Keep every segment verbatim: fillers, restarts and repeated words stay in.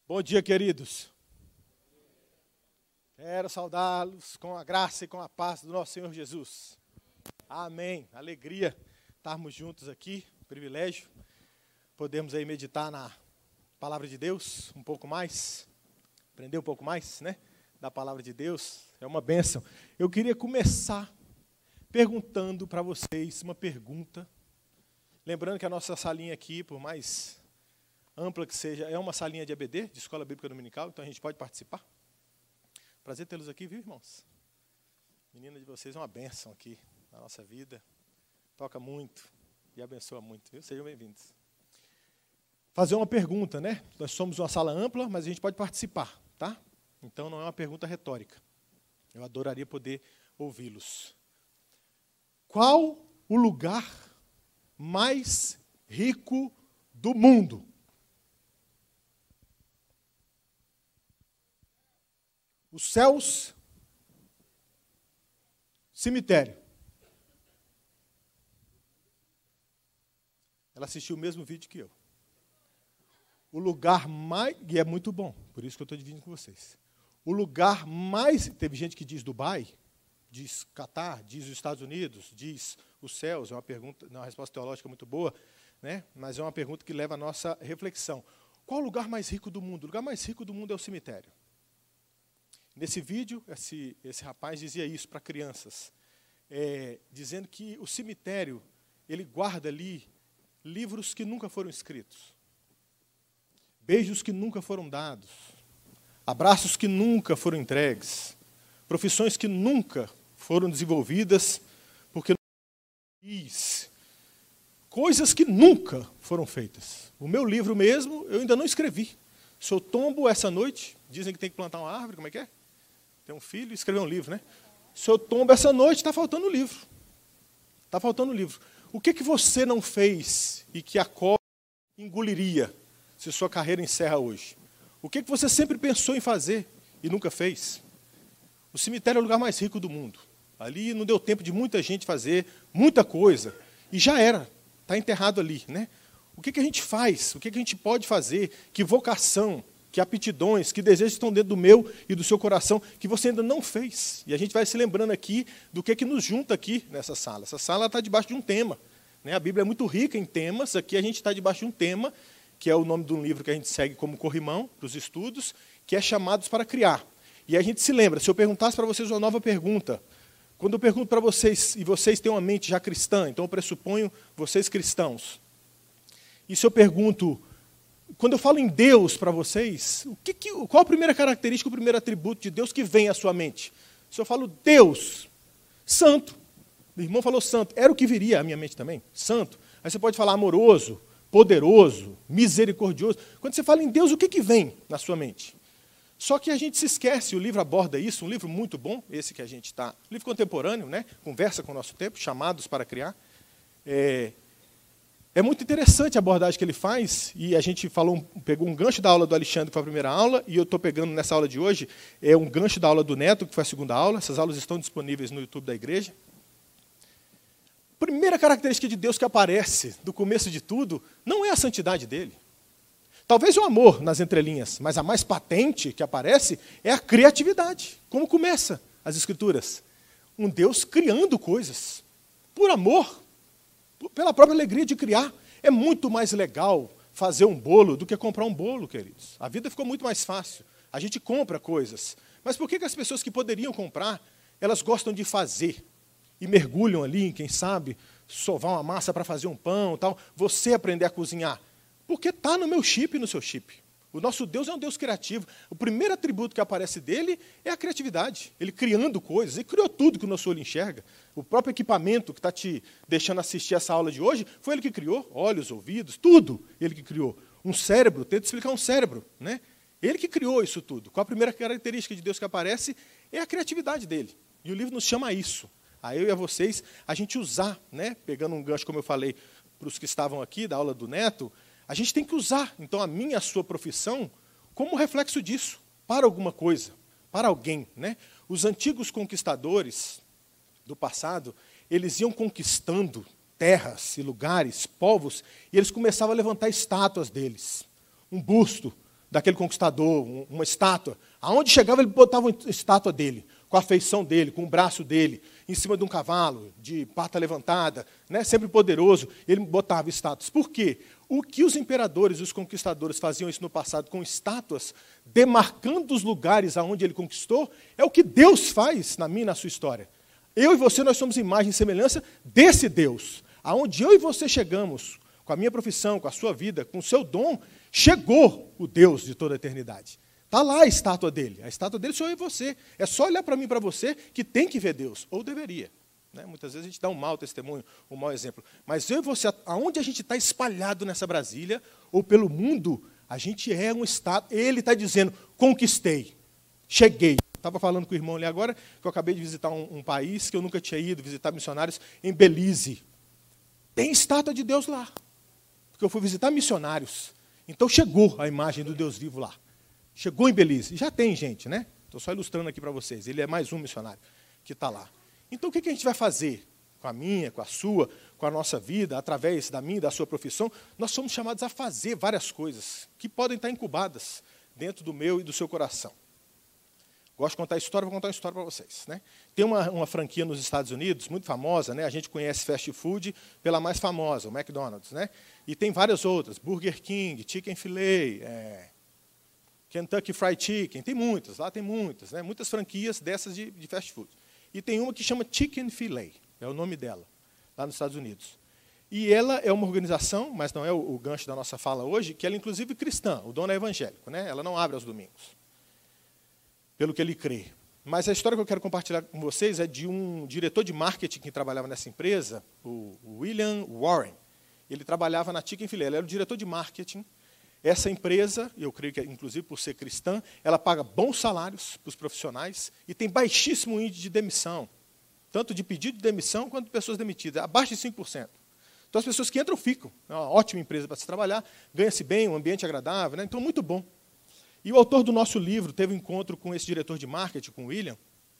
Bom dia, queridos. Quero saudá-los com a graça e com a paz do nosso Senhor Jesus. Amém. Alegria estarmos juntos aqui, privilégio. Podemos aí meditar na palavra de Deus um pouco mais, aprender um pouco mais, né, da palavra de Deus. É uma bênção. Eu queria começar perguntando para vocês uma pergunta. Lembrando que a nossa salinha aqui, por mais ampla que seja, é uma salinha de A B D, de Escola Bíblica Dominical, então a gente pode participar. Prazer tê-los aqui, viu, irmãos? Menina de vocês é uma bênção aqui na nossa vida. Toca muito e abençoa muito, viu? Sejam bem-vindos. Fazer uma pergunta, né? Nós somos uma sala ampla, mas a gente pode participar, tá? Então não é uma pergunta retórica. Eu adoraria poder ouvi-los. Qual o lugar mais rico do mundo? Os céus, cemitério. Ela assistiu o mesmo vídeo que eu. O lugar mais, e é muito bom, por isso que eu estou dividindo com vocês. O lugar mais, teve gente que diz Dubai, diz Catar, diz os Estados Unidos, diz os céus, é uma pergunta, não é uma resposta teológica muito boa, né? Mas é uma pergunta que leva a nossa reflexão. Qual o lugar mais rico do mundo? O lugar mais rico do mundo é o cemitério. Nesse vídeo, esse, esse rapaz dizia isso para crianças, é, dizendo que o cemitério, ele guarda ali livros que nunca foram escritos, beijos que nunca foram dados, abraços que nunca foram entregues, profissões que nunca foram desenvolvidas, porque não fiz, coisas que nunca foram feitas. O meu livro mesmo, eu ainda não escrevi. Se eu tombo essa noite, dizem que tem que plantar uma árvore, como é que é? Ter um filho e escrever um livro, né? Se eu tombo essa noite, está faltando um livro. Está faltando um livro. O que, que você não fez e que a cobra engoliria se sua carreira encerra hoje? O que, que você sempre pensou em fazer e nunca fez? O cemitério é o lugar mais rico do mundo. Ali não deu tempo de muita gente fazer muita coisa. E já era. Está enterrado ali, né? O que, que a gente faz? O que, que a gente pode fazer? Que vocação, que aptidões, que desejos estão dentro do meu e do seu coração que você ainda não fez. E a gente vai se lembrando aqui do que, que nos junta aqui nessa sala. Essa sala está debaixo de um tema, né? A Bíblia é muito rica em temas. Aqui a gente está debaixo de um tema, que é o nome de um livro que a gente segue como corrimão para os estudos, que é Chamados para Criar. E a gente se lembra, se eu perguntasse para vocês uma nova pergunta, quando eu pergunto para vocês, e vocês têm uma mente já cristã, então eu pressuponho vocês cristãos, e se eu pergunto, quando eu falo em Deus para vocês, o que que, qual a primeira característica, o primeiro atributo de Deus que vem à sua mente? Se eu falo Deus, santo, o irmão falou santo, era o que viria à minha mente também, santo. Aí você pode falar amoroso, poderoso, misericordioso. Quando você fala em Deus, o que que vem na sua mente? Só que a gente se esquece, o livro aborda isso, um livro muito bom, esse que a gente está, um livro contemporâneo, né? Conversa com o nosso tempo, Chamados para Criar. É, é muito interessante a abordagem que ele faz, e a gente falou, pegou um gancho da aula do Alexandre, que foi a primeira aula, e eu estou pegando nessa aula de hoje, é um gancho da aula do Neto, que foi a segunda aula. Essas aulas estão disponíveis no YouTube da igreja. Primeira característica de Deus que aparece do começo de tudo, não é a santidade dele. Talvez o amor nas entrelinhas, mas a mais patente que aparece é a criatividade. Como começa as Escrituras? Um Deus criando coisas, por amor, pela própria alegria de criar. É muito mais legal fazer um bolo do que comprar um bolo, queridos. A vida ficou muito mais fácil. A gente compra coisas. Mas por que que as pessoas que poderiam comprar, elas gostam de fazer? E mergulham ali, quem sabe, sovar uma massa para fazer um pão, tal. Você aprender a cozinhar. Porque está no meu chip e no seu chip. O nosso Deus é um Deus criativo. O primeiro atributo que aparece dele é a criatividade. Ele criando coisas. Ele criou tudo que o nosso olho enxerga. O próprio equipamento que está te deixando assistir essa aula de hoje, foi ele que criou. Olhos, ouvidos, tudo ele que criou. Um cérebro, tenta explicar um cérebro, né? Ele que criou isso tudo. Qual a primeira característica de Deus que aparece? É a criatividade dele. E o livro nos chama a isso. A eu e a vocês, a gente usar, né? Pegando um gancho, como eu falei, para os que estavam aqui, da aula do Neto, a gente tem que usar, então, a minha e a sua profissão como reflexo disso, para alguma coisa, para alguém, né? Os antigos conquistadores do passado, eles iam conquistando terras e lugares, povos, e eles começavam a levantar estátuas deles. Um busto daquele conquistador, uma estátua. Aonde chegava, ele botava uma estátua dele, com a feição dele, com o braço dele, em cima de um cavalo, de pata levantada, né, sempre poderoso, ele botava estátuas. Por quê? O que os imperadores e os conquistadores faziam isso no passado com estátuas, demarcando os lugares aonde ele conquistou, é o que Deus faz na minha e na sua história. Eu e você, nós somos imagem e semelhança desse Deus. Aonde eu e você chegamos, com a minha profissão, com a sua vida, com o seu dom, chegou o Deus de toda a eternidade. Está lá a estátua dele. A estátua dele sou eu e você. É só olhar para mim e para você que tem que ver Deus, ou deveria. Né? Muitas vezes a gente dá um mau testemunho, um mau exemplo. Mas eu e você, aonde a gente está espalhado nessa Brasília, ou pelo mundo, a gente é um estado. Ele está dizendo, conquistei, cheguei. Estava falando com o irmão ali agora, que eu acabei de visitar um, um país que eu nunca tinha ido, visitar missionários, em Belize. Tem estátua de Deus lá. Porque eu fui visitar missionários. Então chegou a imagem do Deus vivo lá. Chegou em Belize. Já tem gente, né? Estou só ilustrando aqui para vocês. Ele é mais um missionário que está lá. Então, o que a gente vai fazer com a minha, com a sua, com a nossa vida, através da minha e da sua profissão? Nós somos chamados a fazer várias coisas que podem estar incubadas dentro do meu e do seu coração. Gosto de contar história, vou contar uma história para vocês. Né? Tem uma, uma franquia nos Estados Unidos, muito famosa, né? A gente conhece fast food pela mais famosa, o McDonald's. Né? E tem várias outras, Burger King, Chick-fil-A, é, Kentucky Fried Chicken, tem muitas, lá tem muitas, né? Muitas franquias dessas de, de fast food. E tem uma que chama Chick-fil-A, é o nome dela, lá nos Estados Unidos. E ela é uma organização, mas não é o, o gancho da nossa fala hoje, que ela é inclusive cristã, o dono é evangélico, né? Ela não abre aos domingos, pelo que ele crê. Mas a história que eu quero compartilhar com vocês é de um diretor de marketing que trabalhava nessa empresa, o William Warren. Ele trabalhava na Chick-fil-A, ele era o diretor de marketing. Essa empresa, eu creio que, inclusive, por ser cristã, ela paga bons salários para os profissionais e tem baixíssimo índice de demissão, tanto de pedido de demissão quanto de pessoas demitidas, abaixo de cinco por cento. Então, as pessoas que entram ficam. É uma ótima empresa para se trabalhar, ganha-se bem, um ambiente agradável, né? Então, muito bom. E o autor do nosso livro teve um encontro com esse diretor de marketing, com o William,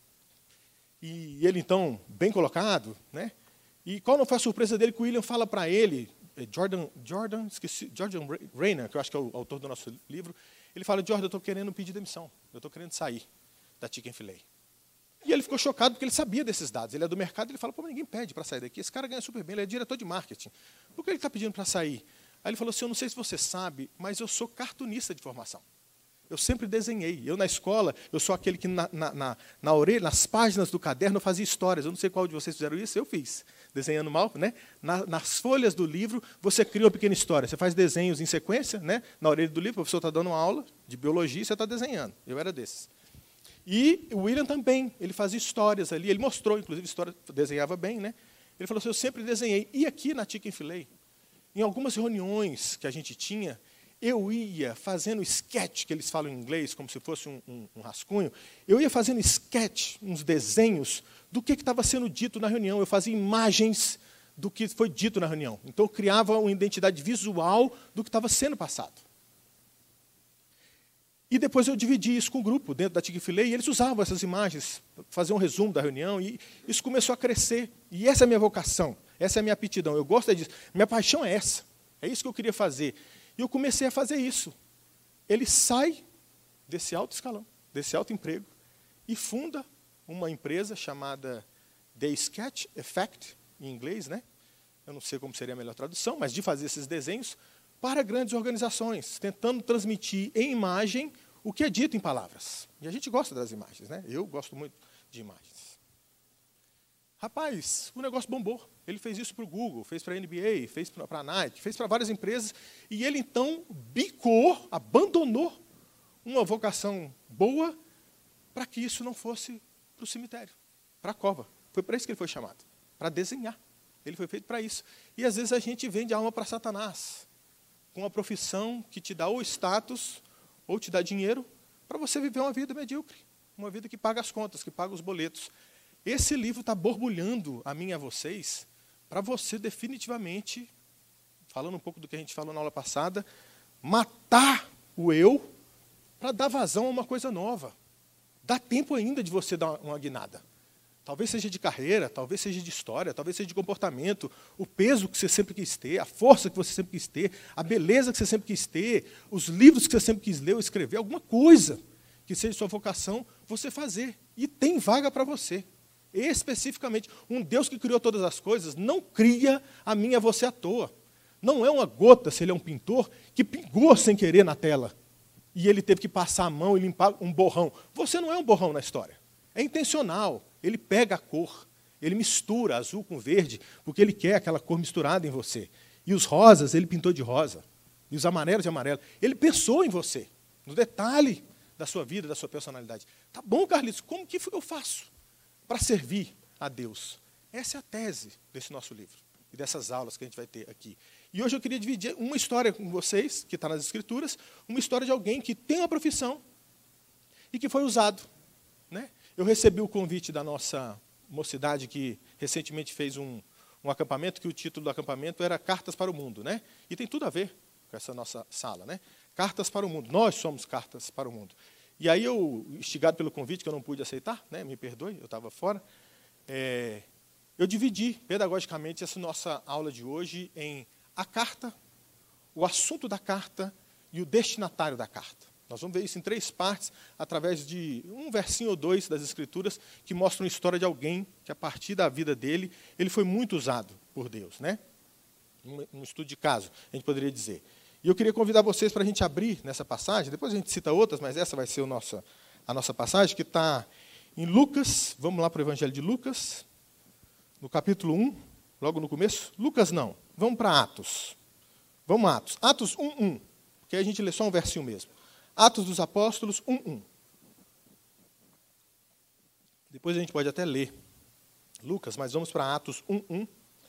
e ele, então, bem colocado, né? E qual não foi a surpresa dele que o William fala para ele, Jordan, Jordan, esqueci, Jordan Rayner, que eu acho que é o autor do nosso livro, ele fala, Jordan, eu estou querendo pedir demissão, eu estou querendo sair da Chick-fil-A. E ele ficou chocado porque ele sabia desses dados, ele é do mercado, ele fala, pô, mas ninguém pede para sair daqui, esse cara ganha super bem, ele é diretor de marketing, por que ele está pedindo para sair? Aí ele falou assim, eu não sei se você sabe, mas eu sou cartunista de formação. Eu sempre desenhei. Eu, na escola, eu sou aquele que, na, na, na, na orelha, nas páginas do caderno, eu fazia histórias. Eu não sei qual de vocês fizeram isso, eu fiz. Desenhando mal, né? Na, nas folhas do livro, você cria uma pequena história. Você faz desenhos em sequência, né? Na orelha do livro, o professor está dando uma aula de biologia e você está desenhando. Eu era desses. E o William também, ele fazia histórias ali. Ele mostrou, inclusive, história, desenhava bem, né? Ele falou assim, eu sempre desenhei. E aqui na Chick-fil-A, em algumas reuniões que a gente tinha, eu ia fazendo sketch, que eles falam em inglês, como se fosse um, um, um rascunho, eu ia fazendo sketch, uns desenhos, do que estava sendo dito na reunião. Eu fazia imagens do que foi dito na reunião. Então, eu criava uma identidade visual do que estava sendo passado. E depois eu dividi isso com o grupo, dentro da Chick-fil-A, e eles usavam essas imagens, faziam um resumo da reunião, e isso começou a crescer. E essa é a minha vocação, essa é a minha aptidão, eu gosto disso. Minha paixão é essa, é isso que eu queria fazer. E eu comecei a fazer isso. Ele sai desse alto escalão, desse alto emprego, e funda uma empresa chamada The Sketch Effect, em inglês, né? Eu não sei como seria a melhor tradução, mas de fazer esses desenhos para grandes organizações, tentando transmitir em imagem o que é dito em palavras. E a gente gosta das imagens, né? Eu gosto muito de imagens. Rapaz, o negócio bombou. Ele fez isso para o Google, fez para a N B A, fez para a Nike, fez para várias empresas. E ele, então, bicou, abandonou uma vocação boa para que isso não fosse para o cemitério, para a cova. Foi para isso que ele foi chamado, para desenhar. Ele foi feito para isso. E, às vezes, a gente vende a alma para Satanás, com uma profissão que te dá ou status, ou te dá dinheiro, para você viver uma vida medíocre, uma vida que paga as contas, que paga os boletos. Esse livro está borbulhando a mim e a vocês, para você definitivamente, falando um pouco do que a gente falou na aula passada, matar o eu para dar vazão a uma coisa nova. Dá tempo ainda de você dar uma guinada. Talvez seja de carreira, talvez seja de história, talvez seja de comportamento, o peso que você sempre quis ter, a força que você sempre quis ter, a beleza que você sempre quis ter, os livros que você sempre quis ler ou escrever, alguma coisa que seja sua vocação, você fazer. E tem vaga para você. Especificamente, um Deus que criou todas as coisas não cria a mim e a você à toa. Não é uma gota, se ele é um pintor, que pingou sem querer na tela. E ele teve que passar a mão e limpar um borrão. Você não é um borrão na história. É intencional. Ele pega a cor, ele mistura azul com verde, porque ele quer aquela cor misturada em você. E os rosas, ele pintou de rosa. E os amarelos de amarelo. Ele pensou em você, no detalhe da sua vida, da sua personalidade. Tá bom, Carlitos, como que eu faço para servir a Deus? Essa é a tese desse nosso livro e dessas aulas que a gente vai ter aqui. E hoje eu queria dividir uma história com vocês, que está nas Escrituras, uma história de alguém que tem uma profissão e que foi usado, né? Eu recebi o convite da nossa mocidade, que recentemente fez um, um acampamento, que o título do acampamento era Cartas para o Mundo, né? E tem tudo a ver com essa nossa sala, né? Cartas para o Mundo. Nós somos cartas para o mundo. E aí eu, instigado pelo convite, que eu não pude aceitar, né? Me perdoe, eu estava fora, é, eu dividi pedagogicamente essa nossa aula de hoje em a carta, o assunto da carta e o destinatário da carta. Nós vamos ver isso em três partes, através de um versinho ou dois das Escrituras, que mostram a história de alguém que, a partir da vida dele, ele foi muito usado por Deus, né? Um, um estudo de caso, a gente poderia dizer. E eu queria convidar vocês para a gente abrir nessa passagem, depois a gente cita outras, mas essa vai ser o nossa, a nossa passagem, que está em Lucas. Vamos lá para o Evangelho de Lucas, no capítulo um, logo no começo. Lucas não, vamos para Atos. Vamos a Atos. Atos um, um, porque aí a gente lê só um versinho mesmo. Atos dos Apóstolos um, um. Depois a gente pode até ler Lucas, mas vamos para Atos um, um.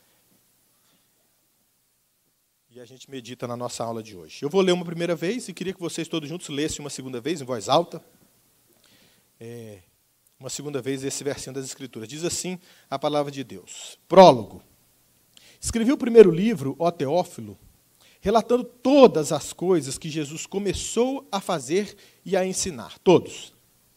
E a gente medita na nossa aula de hoje. Eu vou ler uma primeira vez e queria que vocês todos juntos lessem uma segunda vez, em voz alta. É, uma segunda vez esse versinho das Escrituras. Diz assim a palavra de Deus. Prólogo. Escrevi o primeiro livro, ó Teófilo, relatando todas as coisas que Jesus começou a fazer e a ensinar. Todos.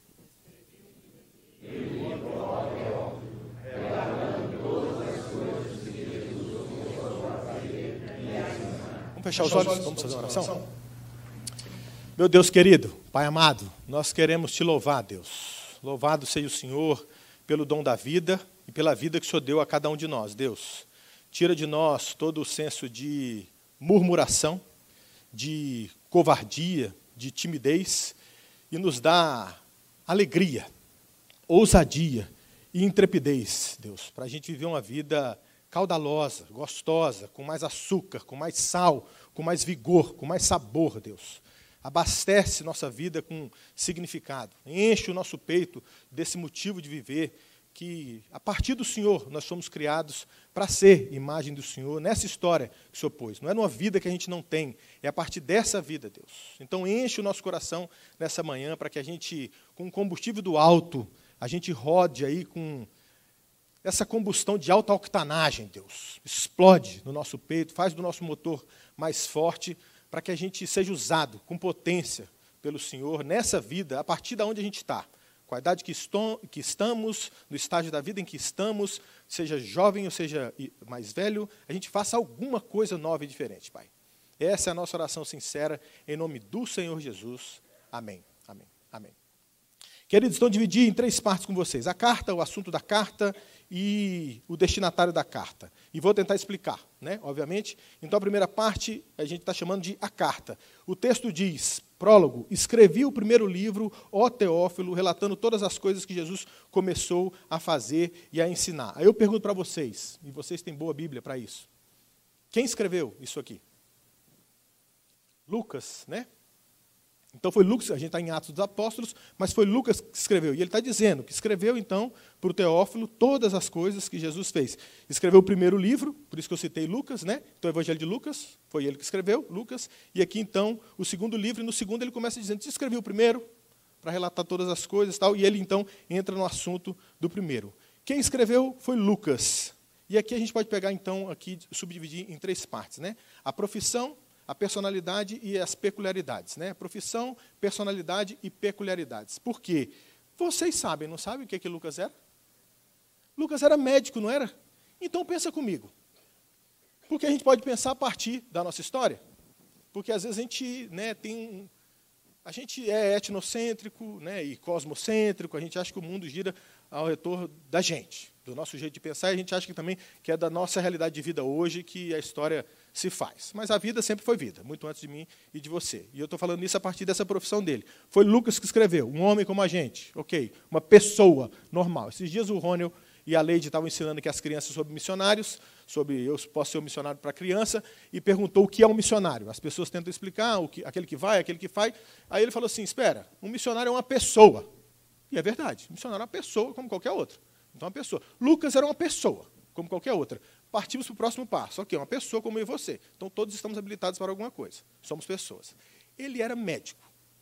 Vamos fechar os olhos? Vamos fazer uma oração? Meu Deus querido, Pai amado, nós queremos te louvar, Deus. Louvado seja o Senhor pelo dom da vida e pela vida que o Senhor deu a cada um de nós, Deus. Tira de nós todo o senso de murmuração, de covardia, de timidez, e nos dá alegria, ousadia e intrepidez, Deus, para a gente viver uma vida caudalosa, gostosa, com mais açúcar, com mais sal, com mais vigor, com mais sabor, Deus. Abastece nossa vida com significado, enche o nosso peito desse motivo de viver, que a partir do Senhor nós somos criados para ser imagem do Senhor, nessa história que o Senhor pôs. Não é numa vida que a gente não tem, é a partir dessa vida, Deus. Então enche o nosso coração nessa manhã para que a gente, com o combustível do alto, a gente rode aí com essa combustão de alta octanagem, Deus. Explode no nosso peito, faz do nosso motor mais forte, para que a gente seja usado com potência pelo Senhor nessa vida, a partir de onde a gente está. Com a idade que, estou, que estamos, no estágio da vida em que estamos, seja jovem ou seja mais velho, a gente faça alguma coisa nova e diferente, Pai. Essa é a nossa oração sincera, em nome do Senhor Jesus. Amém, amém, amém. Queridos, estou dividindo em três partes com vocês. A carta, o assunto da carta e o destinatário da carta. E vou tentar explicar, né, obviamente. Então, a primeira parte, a gente está chamando de a carta. O texto diz, prólogo, escrevi o primeiro livro, ó Teófilo, relatando todas as coisas que Jesus começou a fazer e a ensinar. Aí eu pergunto para vocês, e vocês têm boa Bíblia para isso. Quem escreveu isso aqui? Lucas, né? Então foi Lucas, a gente está em Atos dos Apóstolos, mas foi Lucas que escreveu. E ele está dizendo que escreveu, então, para o Teófilo, todas as coisas que Jesus fez. Escreveu o primeiro livro, por isso que eu citei Lucas, né? Então o Evangelho de Lucas, foi ele que escreveu, Lucas. E aqui, então, o segundo livro, e no segundo ele começa dizendo, você escreveu o primeiro, para relatar todas as coisas e tal, e ele, então, entra no assunto do primeiro. Quem escreveu foi Lucas. E aqui a gente pode pegar, então, aqui, subdividir em três partes, né? A profissão, a personalidade e as peculiaridades, né? Profissão, personalidade e peculiaridades. Por quê? Vocês sabem, não sabem o que, é que Lucas era? Lucas era médico, não era? Então pensa comigo. Porque a gente pode pensar a partir da nossa história. Porque às vezes a gente, né, tem... A gente é etnocêntrico, né, e cosmocêntrico, a gente acha que o mundo gira ao redor da gente, do nosso jeito de pensar, e a gente acha que também que é da nossa realidade de vida hoje que a história se faz. Mas a vida sempre foi vida, muito antes de mim e de você. E eu estou falando isso a partir dessa profissão dele. Foi Lucas que escreveu, um homem como a gente, ok, uma pessoa normal. Esses dias o Rônel e a Leide estavam ensinando aqui as crianças sobre missionários, sobre eu posso ser um missionário para criança, e perguntou o que é um missionário. As pessoas tentam explicar, o que, aquele que vai, aquele que faz. Aí ele falou assim, espera, um missionário é uma pessoa. E é verdade, um missionário é uma pessoa como qualquer outra. Então, uma pessoa. Lucas era uma pessoa, como qualquer outra. Partimos para o próximo passo. Ok, uma pessoa como eu e você. Então, todos estamos habilitados para alguma coisa. Somos pessoas. Ele era médico.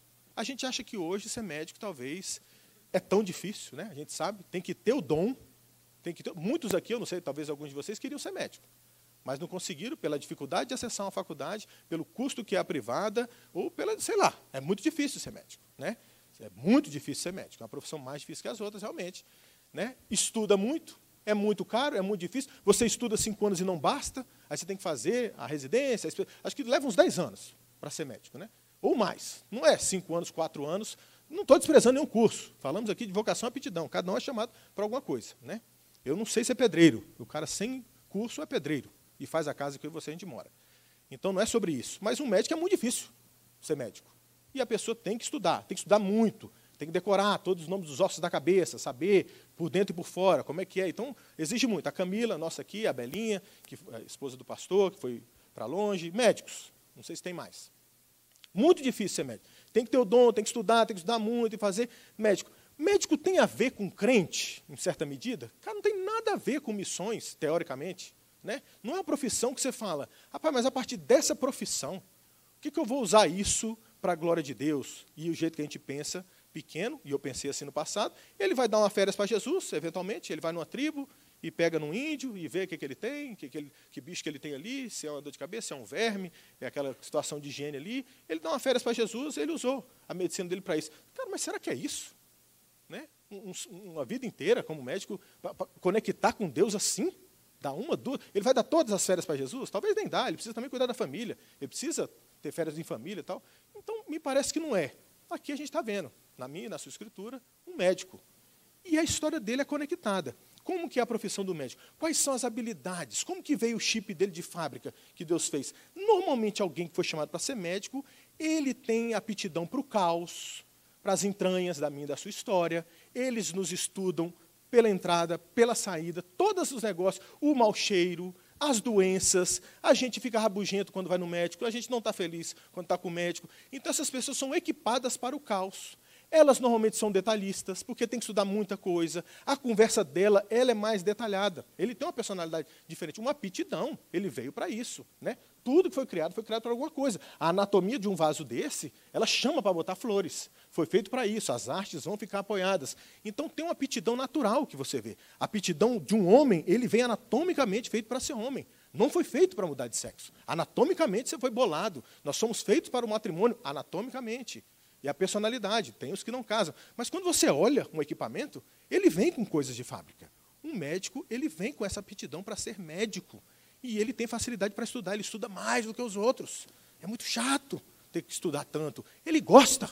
A gente acha que hoje ser médico talvez é tão difícil, né? A gente sabe, tem que ter o dom. Tem que ter, muitos aqui, eu não sei, talvez alguns de vocês queriam ser médico, mas não conseguiram pela dificuldade de acessar uma faculdade, pelo custo que é a privada, ou pela, sei lá, é muito difícil ser médico, né? É muito difícil ser médico, é uma profissão mais difícil que as outras, realmente, né? Estuda muito, é muito caro, é muito difícil. Você estuda cinco anos e não basta, aí você tem que fazer a residência, acho que leva uns dez anos para ser médico, né? Ou mais. Não é cinco anos, quatro anos. Não estou desprezando nenhum curso. Falamos aqui de vocação e aptidão, cada um é chamado para alguma coisa, né? Eu não sei ser pedreiro. O cara sem curso é pedreiro e faz a casa que eu e você a gente mora. Então, não é sobre isso. Mas um médico é muito difícil ser médico. E a pessoa tem que estudar, tem que estudar muito, tem que decorar todos os nomes dos ossos da cabeça, saber por dentro e por fora como é que é. Então, exige muito. A Camila, nossa aqui, a Belinha, que é a esposa do pastor, que foi para longe. Médicos, não sei se tem mais. Muito difícil ser médico. Tem que ter o dom, tem que estudar, tem que estudar muito e fazer médico. Médico tem a ver com crente, em certa medida? Cara, não tem nada a ver com missões, teoricamente. Né? Não é uma profissão que você fala, rapaz, mas a partir dessa profissão, o que, que eu vou usar isso para a glória de Deus? E o jeito que a gente pensa, pequeno, e eu pensei assim no passado, ele vai dar uma férias para Jesus, eventualmente, ele vai numa tribo e pega num índio e vê o que, que ele tem, que, que, ele, que bicho que ele tem ali, se é uma dor de cabeça, se é um verme, é aquela situação de higiene ali. Ele dá uma férias para Jesus, ele usou a medicina dele para isso. Cara, mas será que é isso? Né? Um, uma vida inteira como médico, para conectar com Deus assim, dar uma, duas, ele vai dar todas as férias para Jesus? Talvez nem dá, ele precisa também cuidar da família, ele precisa ter férias em família e tal. Então, me parece que não é. Aqui a gente está vendo, na minha, na sua escritura, um médico. E a história dele é conectada. Como que é a profissão do médico? Quais são as habilidades? Como que veio o chip dele de fábrica que Deus fez? Normalmente, alguém que foi chamado para ser médico, ele tem aptidão para o caos, para as entranhas da minha e da sua história. Eles nos estudam pela entrada, pela saída, todos os negócios, o mau cheiro, as doenças, a gente fica rabugento quando vai no médico, a gente não está feliz quando está com o médico. Então, essas pessoas são equipadas para o caos. Elas normalmente são detalhistas, porque tem que estudar muita coisa. A conversa dela, ela é mais detalhada. Ele tem uma personalidade diferente, uma aptidão. Ele veio para isso, né? Tudo que foi criado, foi criado para alguma coisa. A anatomia de um vaso desse, ela chama para botar flores. Foi feito para isso, as artes vão ficar apoiadas. Então, tem uma aptidão natural que você vê. A aptidão de um homem, ele vem anatomicamente feito para ser homem. Não foi feito para mudar de sexo. Anatomicamente, você foi bolado. Nós somos feitos para o matrimônio anatomicamente. E a personalidade, tem os que não casam. Mas quando você olha um equipamento, ele vem com coisas de fábrica. Um médico, ele vem com essa aptidão para ser médico. E ele tem facilidade para estudar, ele estuda mais do que os outros. É muito chato ter que estudar tanto. Ele gosta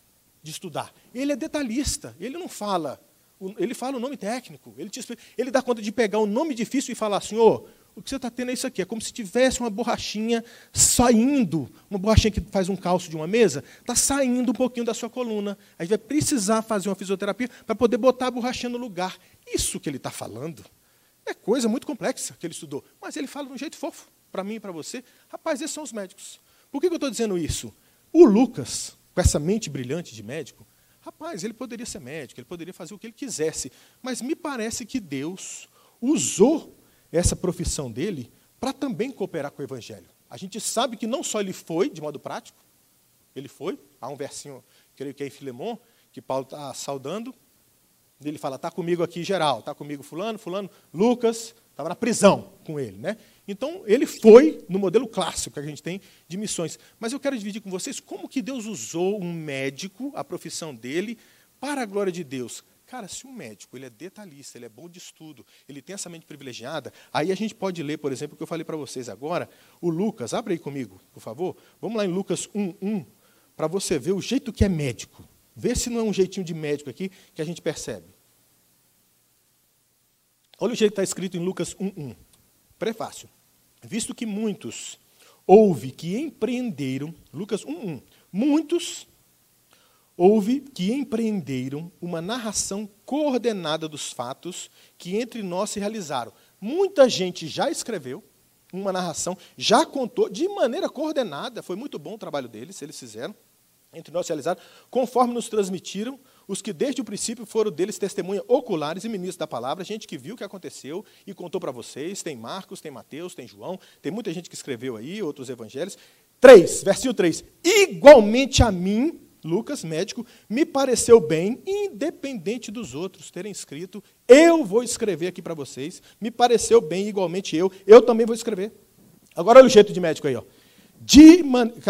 de estudar. Ele é detalhista, ele não fala, ele fala o nome técnico, ele, te explica, ele dá conta de pegar um nome difícil e falar assim, ô, o que você está tendo é isso aqui, é como se tivesse uma borrachinha saindo, uma borrachinha que faz um calço de uma mesa, está saindo um pouquinho da sua coluna. A gente vai precisar fazer uma fisioterapia para poder botar a borrachinha no lugar. Isso que ele está falando é coisa muito complexa que ele estudou, mas ele fala de um jeito fofo, para mim e para você. Rapaz, esses são os médicos. Por que eu estou dizendo isso? O Lucas, com essa mente brilhante de médico, rapaz, ele poderia ser médico, ele poderia fazer o que ele quisesse, mas me parece que Deus usou essa profissão dele para também cooperar com o Evangelho. A gente sabe que não só ele foi, de modo prático, ele foi, há um versinho, creio que é em Filemon, que Paulo está saudando, ele fala, está comigo aqui geral, está comigo fulano, fulano, Lucas, estava na prisão com ele. Né? Então, ele foi no modelo clássico que a gente tem de missões. Mas eu quero dividir com vocês como que Deus usou um médico, a profissão dele, para a glória de Deus. Cara, se um médico ele é detalhista, ele é bom de estudo, ele tem essa mente privilegiada, aí a gente pode ler, por exemplo, o que eu falei para vocês agora, o Lucas. Abre aí comigo, por favor. Vamos lá em Lucas um, um, para você ver o jeito que é médico. Vê se não é um jeitinho de médico aqui que a gente percebe. Olha o jeito que está escrito em Lucas um, um. Prefácio. Visto que muitos houve que empreenderam, Lucas um, um, muitos houve que empreenderam uma narração coordenada dos fatos que entre nós se realizaram. Muita gente já escreveu uma narração, já contou de maneira coordenada, foi muito bom o trabalho deles, eles fizeram, entre nós se realizaram, conforme nos transmitiram os que desde o princípio foram deles testemunhas oculares e ministros da palavra, gente que viu o que aconteceu e contou para vocês. Tem Marcos, tem Mateus, tem João, tem muita gente que escreveu aí, outros evangelhos. três, versículo três. Igualmente a mim, Lucas, médico, me pareceu bem, independente dos outros terem escrito, eu vou escrever aqui para vocês, me pareceu bem, igualmente eu, eu também vou escrever. Agora olha o jeito de médico aí, ó. De,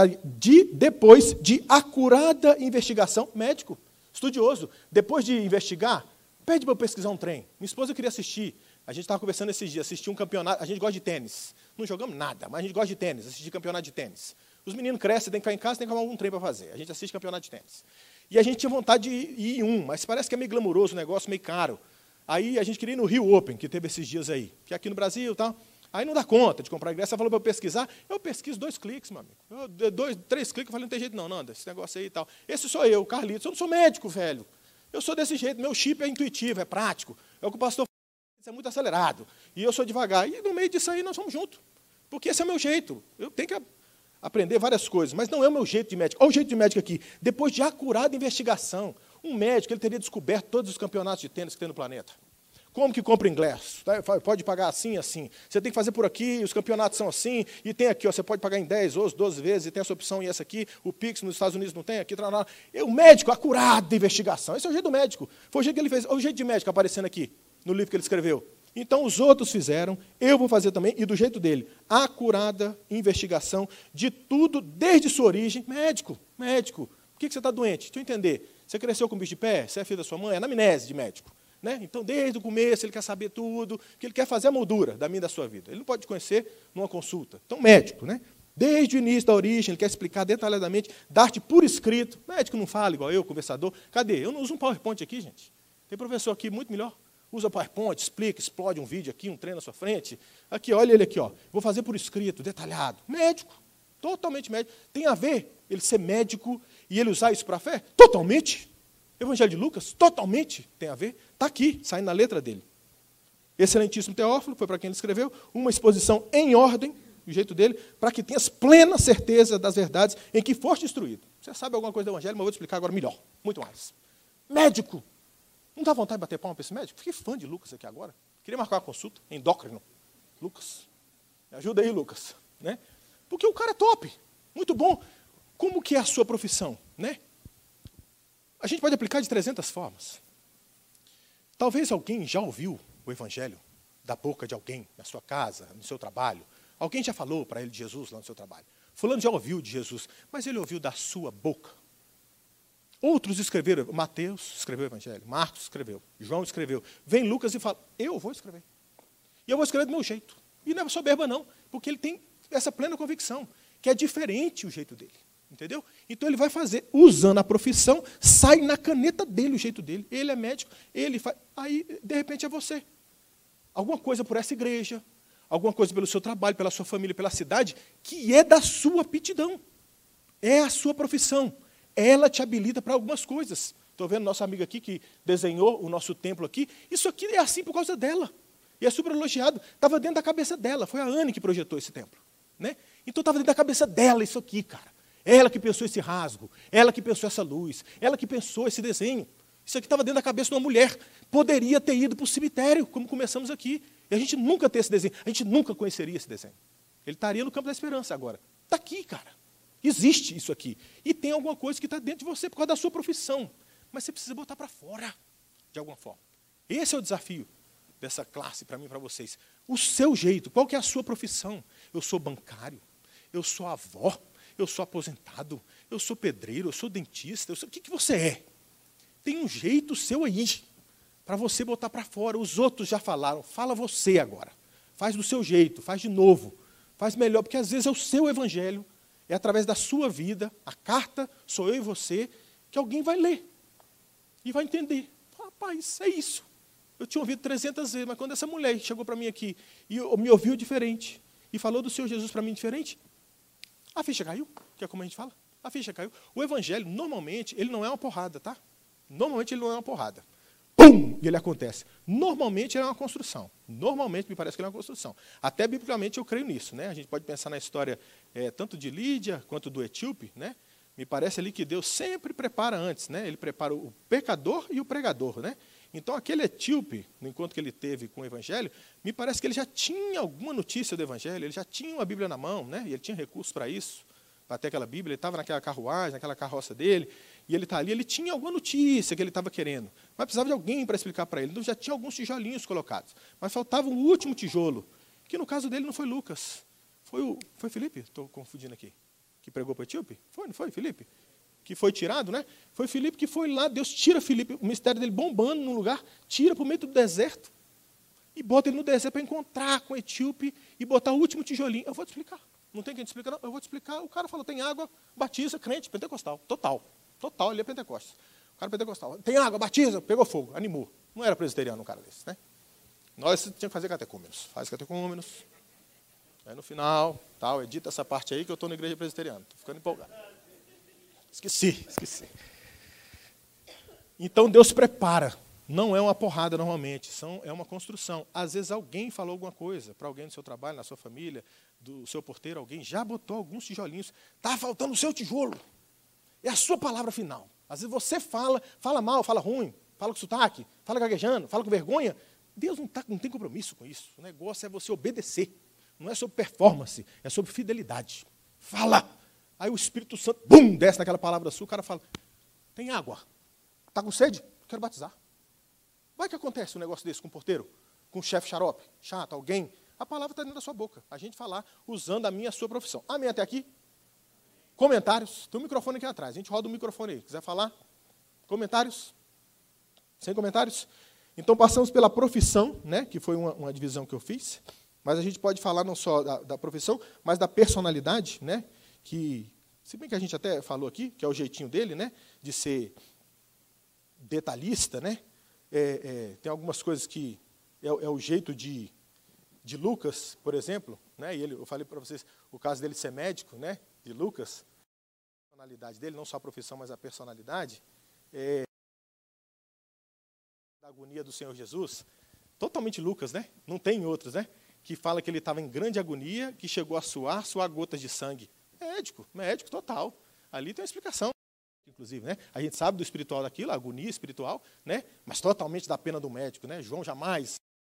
de, depois de acurada investigação, médico, estudioso, depois de investigar, pede para eu pesquisar um trem. Minha esposa queria assistir, a gente estava conversando esses dias, assistir um campeonato, a gente gosta de tênis, não jogamos nada, mas a gente gosta de tênis, assistir campeonato de tênis. Os meninos crescem, tem que ficar em casa, tem que arrumar algum trem para fazer. A gente assiste campeonato de tênis. E a gente tinha vontade de ir em um, mas parece que é meio glamouroso o negócio, meio caro. Aí a gente queria ir no Rio Open, que teve esses dias aí, que é aqui no Brasil e tal. Aí não dá conta de comprar ingresso. Ela falou para eu pesquisar. Eu pesquiso dois cliques, meu amigo. Eu, dois, três cliques, eu falei, não tem jeito não, Nanda, esse negócio aí e tal. Esse sou eu, Carlitos. Eu não sou médico, velho. Eu sou desse jeito, meu chip é intuitivo, é prático. É o que o pastor fala, é muito acelerado. E eu sou devagar. E no meio disso aí nós somos juntos. Porque esse é o meu jeito. Eu tenho que aprender várias coisas, mas não é o meu jeito de médico. Olha o jeito de médico aqui. Depois de acurada investigação, um médico ele teria descoberto todos os campeonatos de tênis que tem no planeta. Como que compra ingresso? Pode pagar assim, assim. Você tem que fazer por aqui, os campeonatos são assim, e tem aqui, ó, você pode pagar em dez, doze vezes, e tem essa opção e essa aqui, o Pix nos Estados Unidos não tem, aqui, trará. O médico, acurado de investigação. Esse é o jeito do médico. Foi o jeito que ele fez. Olha o jeito de médico aparecendo aqui, no livro que ele escreveu. Então, os outros fizeram, eu vou fazer também, e do jeito dele. Acurada investigação de tudo, desde sua origem. Médico, médico. Por que você está doente? Deixa eu entender. Você cresceu com bicho de pé? Você é filho da sua mãe? É anamnese de médico. Né? Então, desde o começo, ele quer saber tudo, que ele quer fazer a moldura da minha e da sua vida. Ele não pode te conhecer numa consulta. Então, médico, né? Desde o início da origem, ele quer explicar detalhadamente, dar-te por escrito. Médico não fala igual eu, conversador. Cadê? Eu não uso um PowerPoint aqui, gente. Tem professor aqui muito melhor. Usa PowerPoint, explica, explode um vídeo aqui, um treino na sua frente. Aqui, olha ele aqui, ó. Vou fazer por escrito, detalhado. Médico, totalmente médico. Tem a ver ele ser médico e ele usar isso para a fé? Totalmente. Evangelho de Lucas, totalmente tem a ver. Está aqui, saindo na letra dele. Excelentíssimo Teófilo, foi para quem ele escreveu, uma exposição em ordem, do jeito dele, para que tenhas plena certeza das verdades em que foste instruído. Você sabe alguma coisa do Evangelho, mas eu vou te explicar agora melhor, muito mais. Médico. Não dá vontade de bater palma para esse médico? Fiquei fã de Lucas aqui agora. Queria marcar uma consulta, endócrino. Lucas, me ajuda aí, Lucas. Né? Porque o cara é top, muito bom. Como que é a sua profissão? Né? A gente pode aplicar de trezentas formas. Talvez alguém já ouviu o Evangelho da boca de alguém, na sua casa, no seu trabalho. Alguém já falou para ele de Jesus lá no seu trabalho. Fulano já ouviu de Jesus, mas ele ouviu da sua boca. Outros escreveram, Mateus escreveu o Evangelho, Marcos escreveu, João escreveu. Vem Lucas e fala, eu vou escrever. E eu vou escrever do meu jeito. E não é soberba não, porque ele tem essa plena convicção, que é diferente o jeito dele. Entendeu? Então ele vai fazer, usando a profissão, sai na caneta dele o jeito dele. Ele é médico, ele faz. Aí, de repente, é você. Alguma coisa por essa igreja, alguma coisa pelo seu trabalho, pela sua família, pela cidade, que é da sua aptidão. É a sua profissão. Ela te habilita para algumas coisas. Estou vendo nossa amiga aqui que desenhou o nosso templo aqui. Isso aqui é assim por causa dela. E é super elogiado. Estava dentro da cabeça dela. Foi a Anne que projetou esse templo. Né? Então estava dentro da cabeça dela isso aqui, cara. Ela que pensou esse rasgo, ela que pensou essa luz, ela que pensou esse desenho. Isso aqui estava dentro da cabeça de uma mulher. Poderia ter ido para o cemitério, como começamos aqui. E a gente nunca ter esse desenho, a gente nunca conheceria esse desenho. Ele estaria no campo da esperança agora. Está aqui, cara. Existe isso aqui. E tem alguma coisa que está dentro de você por causa da sua profissão. Mas você precisa botar para fora, de alguma forma. Esse é o desafio dessa classe para mim e para vocês. O seu jeito, qual que é a sua profissão? Eu sou bancário, eu sou avó, eu sou aposentado, eu sou pedreiro, eu sou dentista, eu sou... o que, que você é? Tem um jeito seu aí. para você botar para fora. Os outros já falaram, fala você agora. Faz do seu jeito, faz de novo, faz melhor, porque às vezes é o seu evangelho, é através da sua vida, a carta sou eu e você, que alguém vai ler e vai entender. Rapaz, é isso. Eu tinha ouvido trezentas vezes, mas quando essa mulher chegou para mim aqui e me ouviu diferente, e falou do Senhor Jesus para mim diferente, a ficha caiu, que é como a gente fala. A ficha caiu. O evangelho, normalmente, ele não é uma porrada, tá? Normalmente ele não é uma porrada. Pum! E ele acontece. Normalmente ele é uma construção. Normalmente me parece que ele é uma construção. Até biblicamente eu creio nisso, né? A gente pode pensar na história é, tanto de Lídia quanto do etíope, né? Me parece ali que Deus sempre prepara antes, né? Ele prepara o pecador e o pregador, né? Então aquele etíope, no encontro que ele teve com o evangelho, me parece que ele já tinha alguma notícia do evangelho, ele já tinha uma Bíblia na mão, né? E ele tinha recursos para isso, para ter aquela Bíblia, ele estava naquela carruagem, naquela carroça dele, e ele está ali, ele tinha alguma notícia que ele estava querendo, mas precisava de alguém para explicar para ele. Então já tinha alguns tijolinhos colocados, mas faltava um último tijolo, que no caso dele não foi Lucas, foi o foi Filipe, estou confundindo aqui, que pregou para o etíope? Foi, não foi Filipe? Que foi tirado, né? Foi Filipe que foi lá, Deus tira Filipe, o ministério dele bombando num lugar, tira para o meio do deserto e bota ele no deserto para encontrar com o etíope e botar o último tijolinho. Eu vou te explicar. Não tem quem te explicar, não. Eu vou te explicar. O cara falou, tem água, batiza, crente, pentecostal. Total. Total, ele é pentecostal. O cara é pentecostal. Tem água, batiza, pegou fogo, animou. Não era presbiteriano um cara desse, né? Nós tínhamos que fazer catecúmenos. Faz catecúmenos. Aí no final, tal, edita essa parte aí que eu estou na igreja presbiteriana. Estou ficando empolgado. Esqueci, esqueci. Então Deus prepara. Não é uma porrada normalmente, são, é uma construção. Às vezes alguém falou alguma coisa para alguém do seu trabalho, na sua família, do seu porteiro, alguém já botou alguns tijolinhos. Está faltando o seu tijolo. É a sua palavra final. Às vezes você fala, fala mal, fala ruim, fala com sotaque, fala gaguejando, fala com vergonha. Deus não, tá, não tem compromisso com isso. O negócio é você obedecer. Não é sobre performance, é sobre fidelidade. Fala. Aí o Espírito Santo, bum, desce naquela palavra sua, o cara fala, tem água? Está com sede? Quero batizar. Vai que acontece um negócio desse com o porteiro, com o chefe xarope, chato, alguém. A palavra está dentro da sua boca. A gente falar usando a minha a sua profissão. Amém até aqui? Comentários. Tem um microfone aqui atrás. A gente roda o microfone aí. Quiser falar? Comentários? Sem comentários? Então passamos pela profissão, né, que foi uma, uma divisão que eu fiz. Mas a gente pode falar não só da, da profissão, mas da personalidade, né? Que, se bem que a gente até falou aqui, que é o jeitinho dele, né, de ser detalhista, né, é, é, tem algumas coisas que é, é o jeito de, de Lucas, por exemplo, né, e ele, eu falei para vocês o caso dele ser médico, né, de Lucas, a personalidade dele, não só a profissão, mas a personalidade, é, da agonia do Senhor Jesus, totalmente Lucas, né, não tem outros, né, que fala que ele estava em grande agonia, que chegou a suar, suar gotas de sangue. Médico, médico total. Ali tem uma explicação, inclusive, né? A gente sabe do espiritual daquilo, a agonia espiritual, né? Mas totalmente da pena do médico, né? João jamais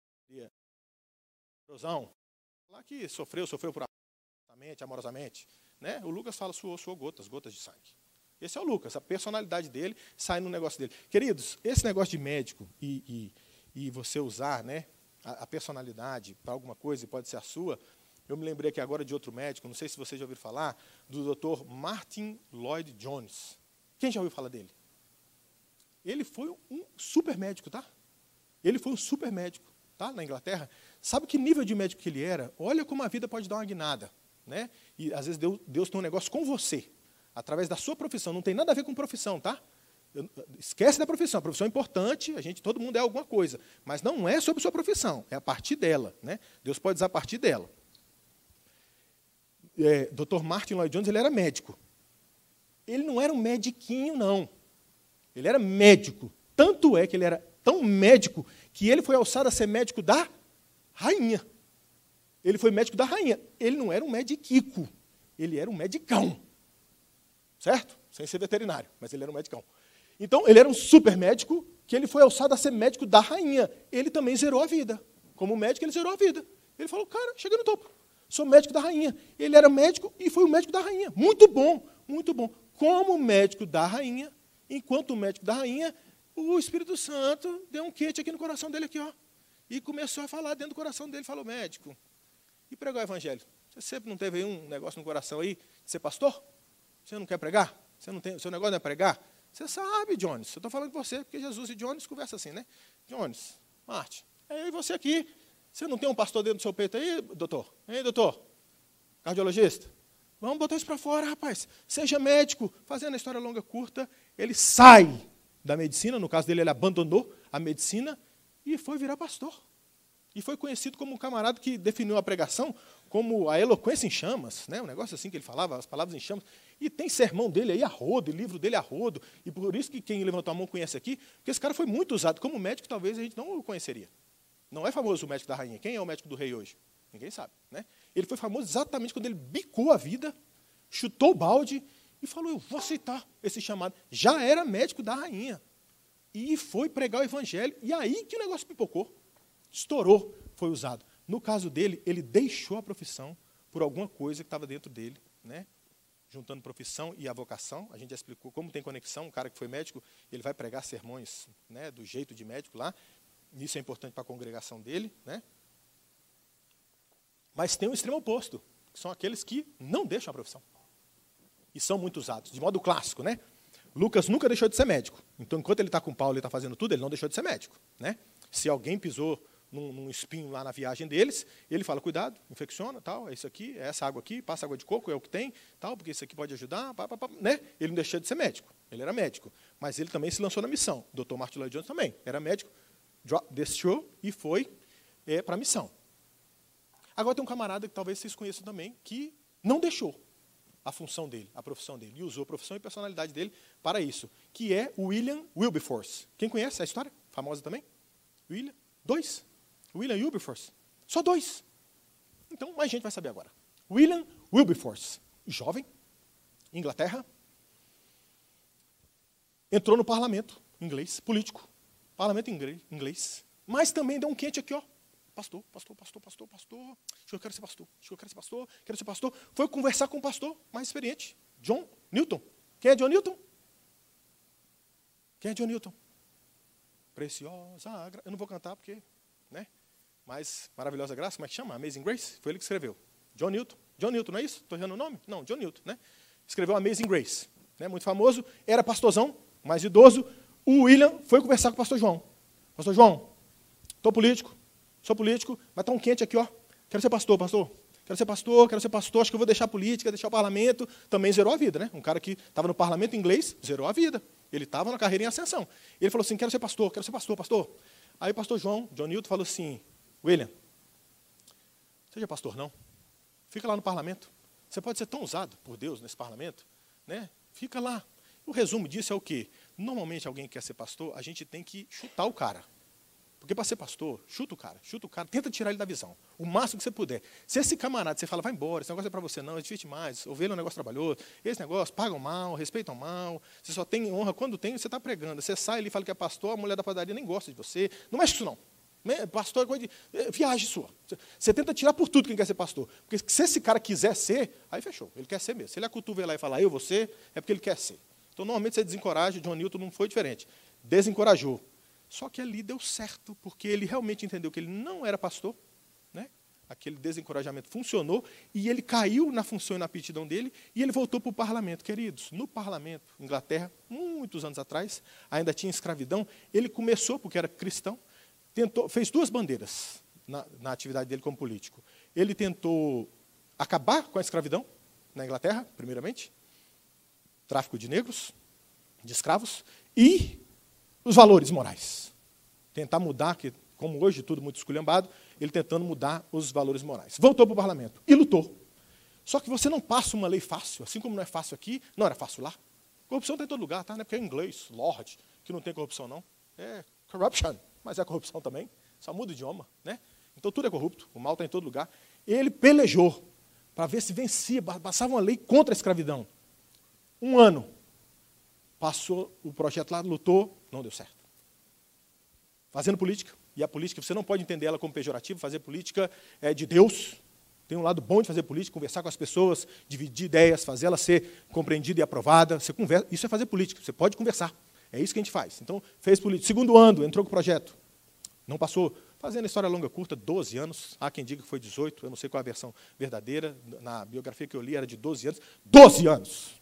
lá que sofreu, sofreu por amorosamente, amorosamente, né? O Lucas fala suou, suou gotas, gotas de sangue. Esse é o Lucas, a personalidade dele sai no negócio dele. Queridos, esse negócio de médico e, e, e você usar, né, a, a personalidade para alguma coisa, e pode ser a sua. Eu me lembrei aqui agora de outro médico, não sei se vocês já ouviram falar, do doutor Martin Lloyd Jones. Quem já ouviu falar dele? Ele foi um super médico, tá? Ele foi um super médico, tá? Na Inglaterra. Sabe que nível de médico que ele era? Olha como a vida pode dar uma guinada, né? E às vezes Deus, Deus tem um negócio com você, através da sua profissão. Não tem nada a ver com profissão, tá? Eu, esquece da profissão. A profissão é importante, a gente, todo mundo é alguma coisa, mas não é sobre sua profissão, é a partir dela, né? Deus pode usar a partir dela. É, doutor Martin Lloyd Jones, ele era médico. Ele não era um mediquinho, não. Ele era médico. Tanto é que ele era tão médico que ele foi alçado a ser médico da rainha. Ele foi médico da rainha. Ele não era um mediquico. Ele era um medicão. Certo? Sem ser veterinário, mas ele era um medicão. Então, ele era um super médico que ele foi alçado a ser médico da rainha. Ele também zerou a vida. Como médico, ele zerou a vida. Ele falou, cara, cheguei no topo. Sou médico da rainha. Ele era médico e foi o médico da rainha. Muito bom, muito bom. Como médico da rainha, enquanto médico da rainha, o Espírito Santo deu um quente aqui no coração dele, aqui, ó, e começou a falar dentro do coração dele, falou, médico, e pregou o evangelho. Você sempre não teve aí um negócio no coração aí de ser pastor? Você não quer pregar? Você não tem, seu negócio não é pregar? Você sabe, Jones. Eu estou falando com você, porque Jesus e Jones conversam assim, né? Jones, Martin, e você aqui? Você não tem um pastor dentro do seu peito aí, doutor? Hein, doutor? Cardiologista? Vamos botar isso para fora, rapaz. Seja médico. Fazendo a história longa curta, ele sai da medicina, no caso dele, ele abandonou a medicina e foi virar pastor. E foi conhecido como um camarada que definiu a pregação como a eloquência em chamas, né? Um negócio assim que ele falava, as palavras em chamas. E tem sermão dele aí a rodo, e livro dele a rodo. E por isso que quem levantou a mão conhece aqui, porque esse cara foi muito usado como médico, talvez a gente não o conheceria. Não é famoso o médico da rainha. Quem é o médico do rei hoje? Ninguém sabe, né? Ele foi famoso exatamente quando ele bicou a vida, chutou o balde e falou, eu vou aceitar esse chamado. Já era médico da rainha. E foi pregar o evangelho. E aí que o negócio pipocou. Estourou, foi usado. No caso dele, ele deixou a profissão por alguma coisa que estava dentro dele, né? Juntando profissão e a vocação. A gente já explicou como tem conexão. Um cara que foi médico, ele vai pregar sermões, né, do jeito de médico lá. Isso é importante para a congregação dele, né? Mas tem um extremo oposto, que são aqueles que não deixam a profissão. E são muito usados, de modo clássico, né? Lucas nunca deixou de ser médico. Então, enquanto ele está com Paulo e está fazendo tudo, ele não deixou de ser médico, né? Se alguém pisou num, num espinho lá na viagem deles, ele fala, cuidado, infecciona, tal, é isso aqui, é essa água aqui, passa água de coco, é o que tem, tal, porque isso aqui pode ajudar, pá, pá, pá, né? Ele não deixou de ser médico, ele era médico. Mas ele também se lançou na missão. O doutor Martin Lloyd Jones também era médico, deixou e foi é, para a missão. Agora tem um camarada que talvez vocês conheçam também, que não deixou a função dele, a profissão dele, e usou a profissão e personalidade dele para isso, que é o William Wilberforce. Quem conhece a história? Famosa também? William? Dois. William Wilberforce. Só dois. Então, mais gente vai saber agora. William Wilberforce, jovem, Inglaterra, entrou no parlamento inglês, político, parlamento inglês, mas também deu um quente aqui, ó. Pastor, pastor, pastor, pastor, pastor. Acho que eu quero ser pastor. Acho que eu quero ser pastor. Quero ser pastor. Foi conversar com um pastor mais experiente, John Newton. Quem é John Newton? Quem é John Newton? Preciosa graça. Eu não vou cantar porque, né? Mas maravilhosa graça, como é que chama? Amazing Grace. Foi ele que escreveu. John Newton. John Newton, não é isso? Estou errando o nome? Não, John Newton, né? Escreveu Amazing Grace, né? Muito famoso. Era pastorzão, mais idoso. O William foi conversar com o pastor João. Pastor João, estou político. Sou político, mas está um quente aqui, ó. Quero ser pastor, pastor. Quero ser pastor, quero ser pastor. Acho que eu vou deixar a política, deixar o parlamento. Também zerou a vida, né? Um cara que estava no parlamento inglês, zerou a vida. Ele estava na carreira em ascensão. Ele falou assim, quero ser pastor, quero ser pastor, pastor. Aí o pastor João, John Newton, falou assim, William, seja pastor não. Fica lá no parlamento. Você pode ser tão usado por Deus nesse parlamento, né? Fica lá. O resumo disso é o quê? Normalmente alguém que quer ser pastor, a gente tem que chutar o cara. Porque para ser pastor, chuta o cara, chuta o cara, tenta tirar ele da visão, o máximo que você puder. Se esse camarada, você fala, vai embora, esse negócio é para você não, é difícil demais, ovelha é um negócio trabalhoso, esse negócio, pagam mal, respeitam mal, você só tem honra quando tem, você está pregando. Você sai ali e fala que é pastor, a mulher da padaria nem gosta de você, não mexe com isso não. Pastor é coisa de é, viagem sua. Você tenta tirar por tudo quem quer ser pastor. Porque se esse cara quiser ser, aí fechou, ele quer ser mesmo. Se ele acotovelar e falar, eu vou ser, é porque ele quer ser. Então, normalmente, você desencoraja, John Newton não foi diferente. Desencorajou. Só que ali deu certo, porque ele realmente entendeu que ele não era pastor, né? Aquele desencorajamento funcionou, e ele caiu na função e na aptidão dele, e ele voltou para o parlamento. Queridos, no parlamento, Inglaterra, muitos anos atrás, ainda tinha escravidão, ele começou, porque era cristão, tentou, fez duas bandeiras na, na atividade dele como político. Ele tentou acabar com a escravidão na Inglaterra, primeiramente, tráfico de negros, de escravos, e os valores morais. Tentar mudar, que, como hoje tudo muito esculhambado, ele tentando mudar os valores morais. Voltou para o parlamento e lutou. Só que você não passa uma lei fácil, assim como não é fácil aqui, não era fácil lá. Corrupção tem em todo lugar, tá? Não é porque é inglês, Lord, que não tem corrupção, não. É corruption, mas é corrupção também. Só muda o idioma, né? Então tudo é corrupto, o mal está em todo lugar. Ele pelejou para ver se vencia, passava uma lei contra a escravidão. Um ano. Passou o projeto lá, lutou, não deu certo. Fazendo política, e a política, você não pode entender ela como pejorativo, fazer política é de Deus. Tem um lado bom de fazer política, conversar com as pessoas, dividir ideias, fazer ela ser compreendida e aprovada. Você conversa, isso é fazer política, você pode conversar. É isso que a gente faz. Então, fez política. Segundo ano, entrou com o projeto. Não passou. Fazendo a história longa curta, doze anos. Há quem diga que foi dezoito, eu não sei qual é a versão verdadeira. Na biografia que eu li era de doze anos. doze anos!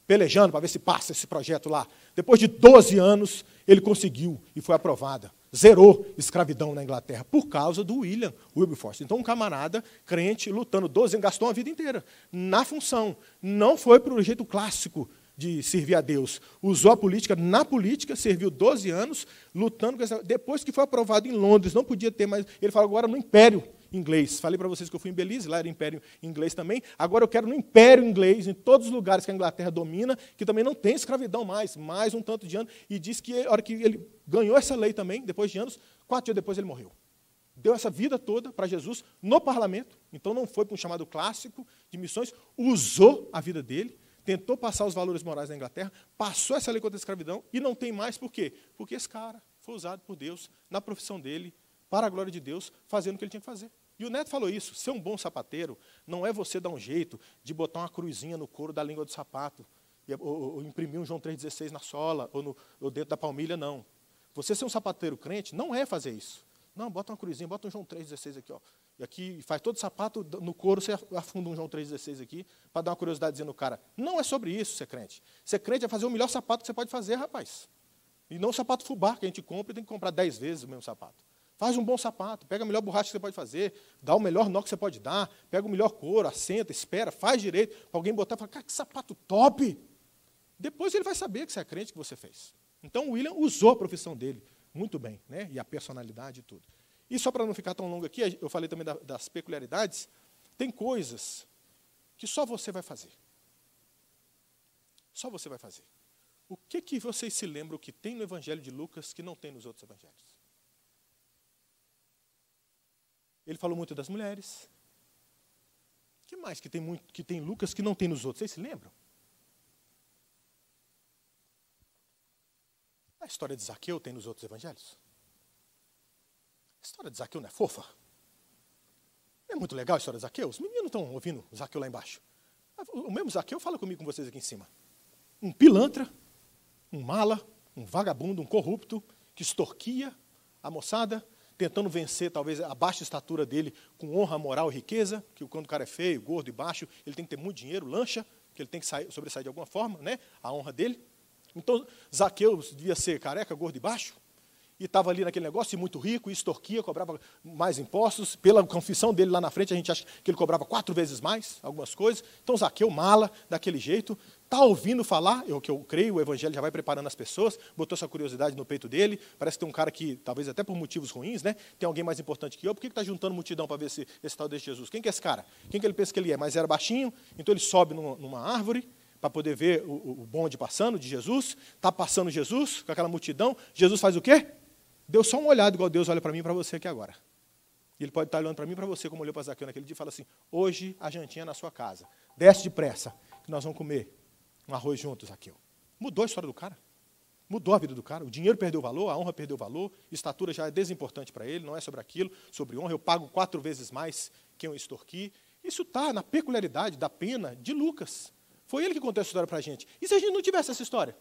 pelejando para ver se passa esse projeto lá. Depois de doze anos, ele conseguiu e foi aprovada. Zerou escravidão na Inglaterra por causa do William Wilberforce. Então, um camarada crente lutando doze anos, gastou a vida inteira na função. Não foi para o jeito clássico de servir a Deus. Usou a política na política, serviu doze anos, lutando com essa... Depois que foi aprovado em Londres, não podia ter mais... Ele falou, agora no Império Inglês. Falei para vocês que eu fui em Belize, lá era Império Inglês também. Agora eu quero no Império Inglês, em todos os lugares que a Inglaterra domina, que também não tem escravidão mais, mais um tanto de anos. E disse que a hora que ele ganhou essa lei também, depois de anos, quatro dias depois ele morreu. Deu essa vida toda para Jesus no parlamento. Então não foi para um chamado clássico de missões, usou a vida dele, tentou passar os valores morais da Inglaterra, passou essa lei contra a escravidão e não tem mais por quê? Porque esse cara foi usado por Deus na profissão dele, para a glória de Deus, fazendo o que ele tinha que fazer. E o Neto falou isso, ser um bom sapateiro não é você dar um jeito de botar uma cruzinha no couro da língua do sapato, ou, ou imprimir um João três dezesseis na sola, ou, no, ou dentro da palmilha, não. Você ser um sapateiro crente não é fazer isso. Não, bota uma cruzinha, bota um João três dezesseis aqui, ó. E aqui faz todo sapato no couro, você afunda um João três dezesseis aqui, para dar uma curiosidade dizendo o cara. Não é sobre isso ser crente. Ser crente é fazer o melhor sapato que você pode fazer, rapaz. E não o sapato fubá que a gente compra e tem que comprar dez vezes o mesmo sapato. Faz um bom sapato, pega a melhor borracha que você pode fazer, dá o melhor nó que você pode dar, pega o melhor couro, assenta, espera, faz direito, para alguém botar e falar, cara, que sapato top! Depois ele vai saber que você é crente que você fez. Então o William usou a profissão dele muito bem, né? E a personalidade e tudo. E só para não ficar tão longo aqui, eu falei também das peculiaridades, tem coisas que só você vai fazer. Só você vai fazer. O que, que vocês se lembram que tem no Evangelho de Lucas que não tem nos outros evangelhos? Ele falou muito das mulheres. O que mais que tem, muito, que tem em Lucas que não tem nos outros? Vocês se lembram? A história de Zaqueu tem nos outros evangelhos? A história de Zaqueu não é fofa? É muito legal a história de Zaqueu? Os meninos estão ouvindo o Zaqueu lá embaixo. O mesmo Zaqueu fala comigo com vocês aqui em cima. Um pilantra, um mala, um vagabundo, um corrupto, que extorquia a moçada, tentando vencer, talvez, a baixa estatura dele com honra, moral e riqueza, que quando o cara é feio, gordo e baixo, ele tem que ter muito dinheiro, lancha, que ele tem que sair, sobressair de alguma forma, né? A honra dele. Então, Zaqueu devia ser careca, gordo e baixo, e estava ali naquele negócio, e muito rico, e extorquia, cobrava mais impostos. Pela confissão dele lá na frente, a gente acha que ele cobrava quatro vezes mais, algumas coisas. Então, Zaqueu, mala, daquele jeito, está ouvindo falar, é o que eu creio, o Evangelho já vai preparando as pessoas, botou essa curiosidade no peito dele, parece que tem um cara que, talvez até por motivos ruins, né? Tem alguém mais importante que eu, por que está juntando multidão para ver se esse tal desse Jesus? Quem que é esse cara? Quem que ele pensa que ele é? Mas era baixinho, então ele sobe numa, numa árvore, para poder ver o, o bonde passando de Jesus, está passando Jesus, com aquela multidão, Jesus faz o quê? Deu só uma olhada, igual Deus olha para mim e para você aqui agora. E ele pode estar olhando para mim e para você, como olhou para Zaqueu naquele dia, e fala assim, hoje a jantinha é na sua casa, desce depressa, que nós vamos comer um arroz juntos, Zaqueu. Mudou a história do cara, mudou a vida do cara, o dinheiro perdeu valor, a honra perdeu valor, estatura já é desimportante para ele, não é sobre aquilo, sobre honra, eu pago quatro vezes mais que eu extorqui. Isso está na peculiaridade da pena de Lucas. Foi ele que contou essa história para a gente. E se a gente não tivesse essa história?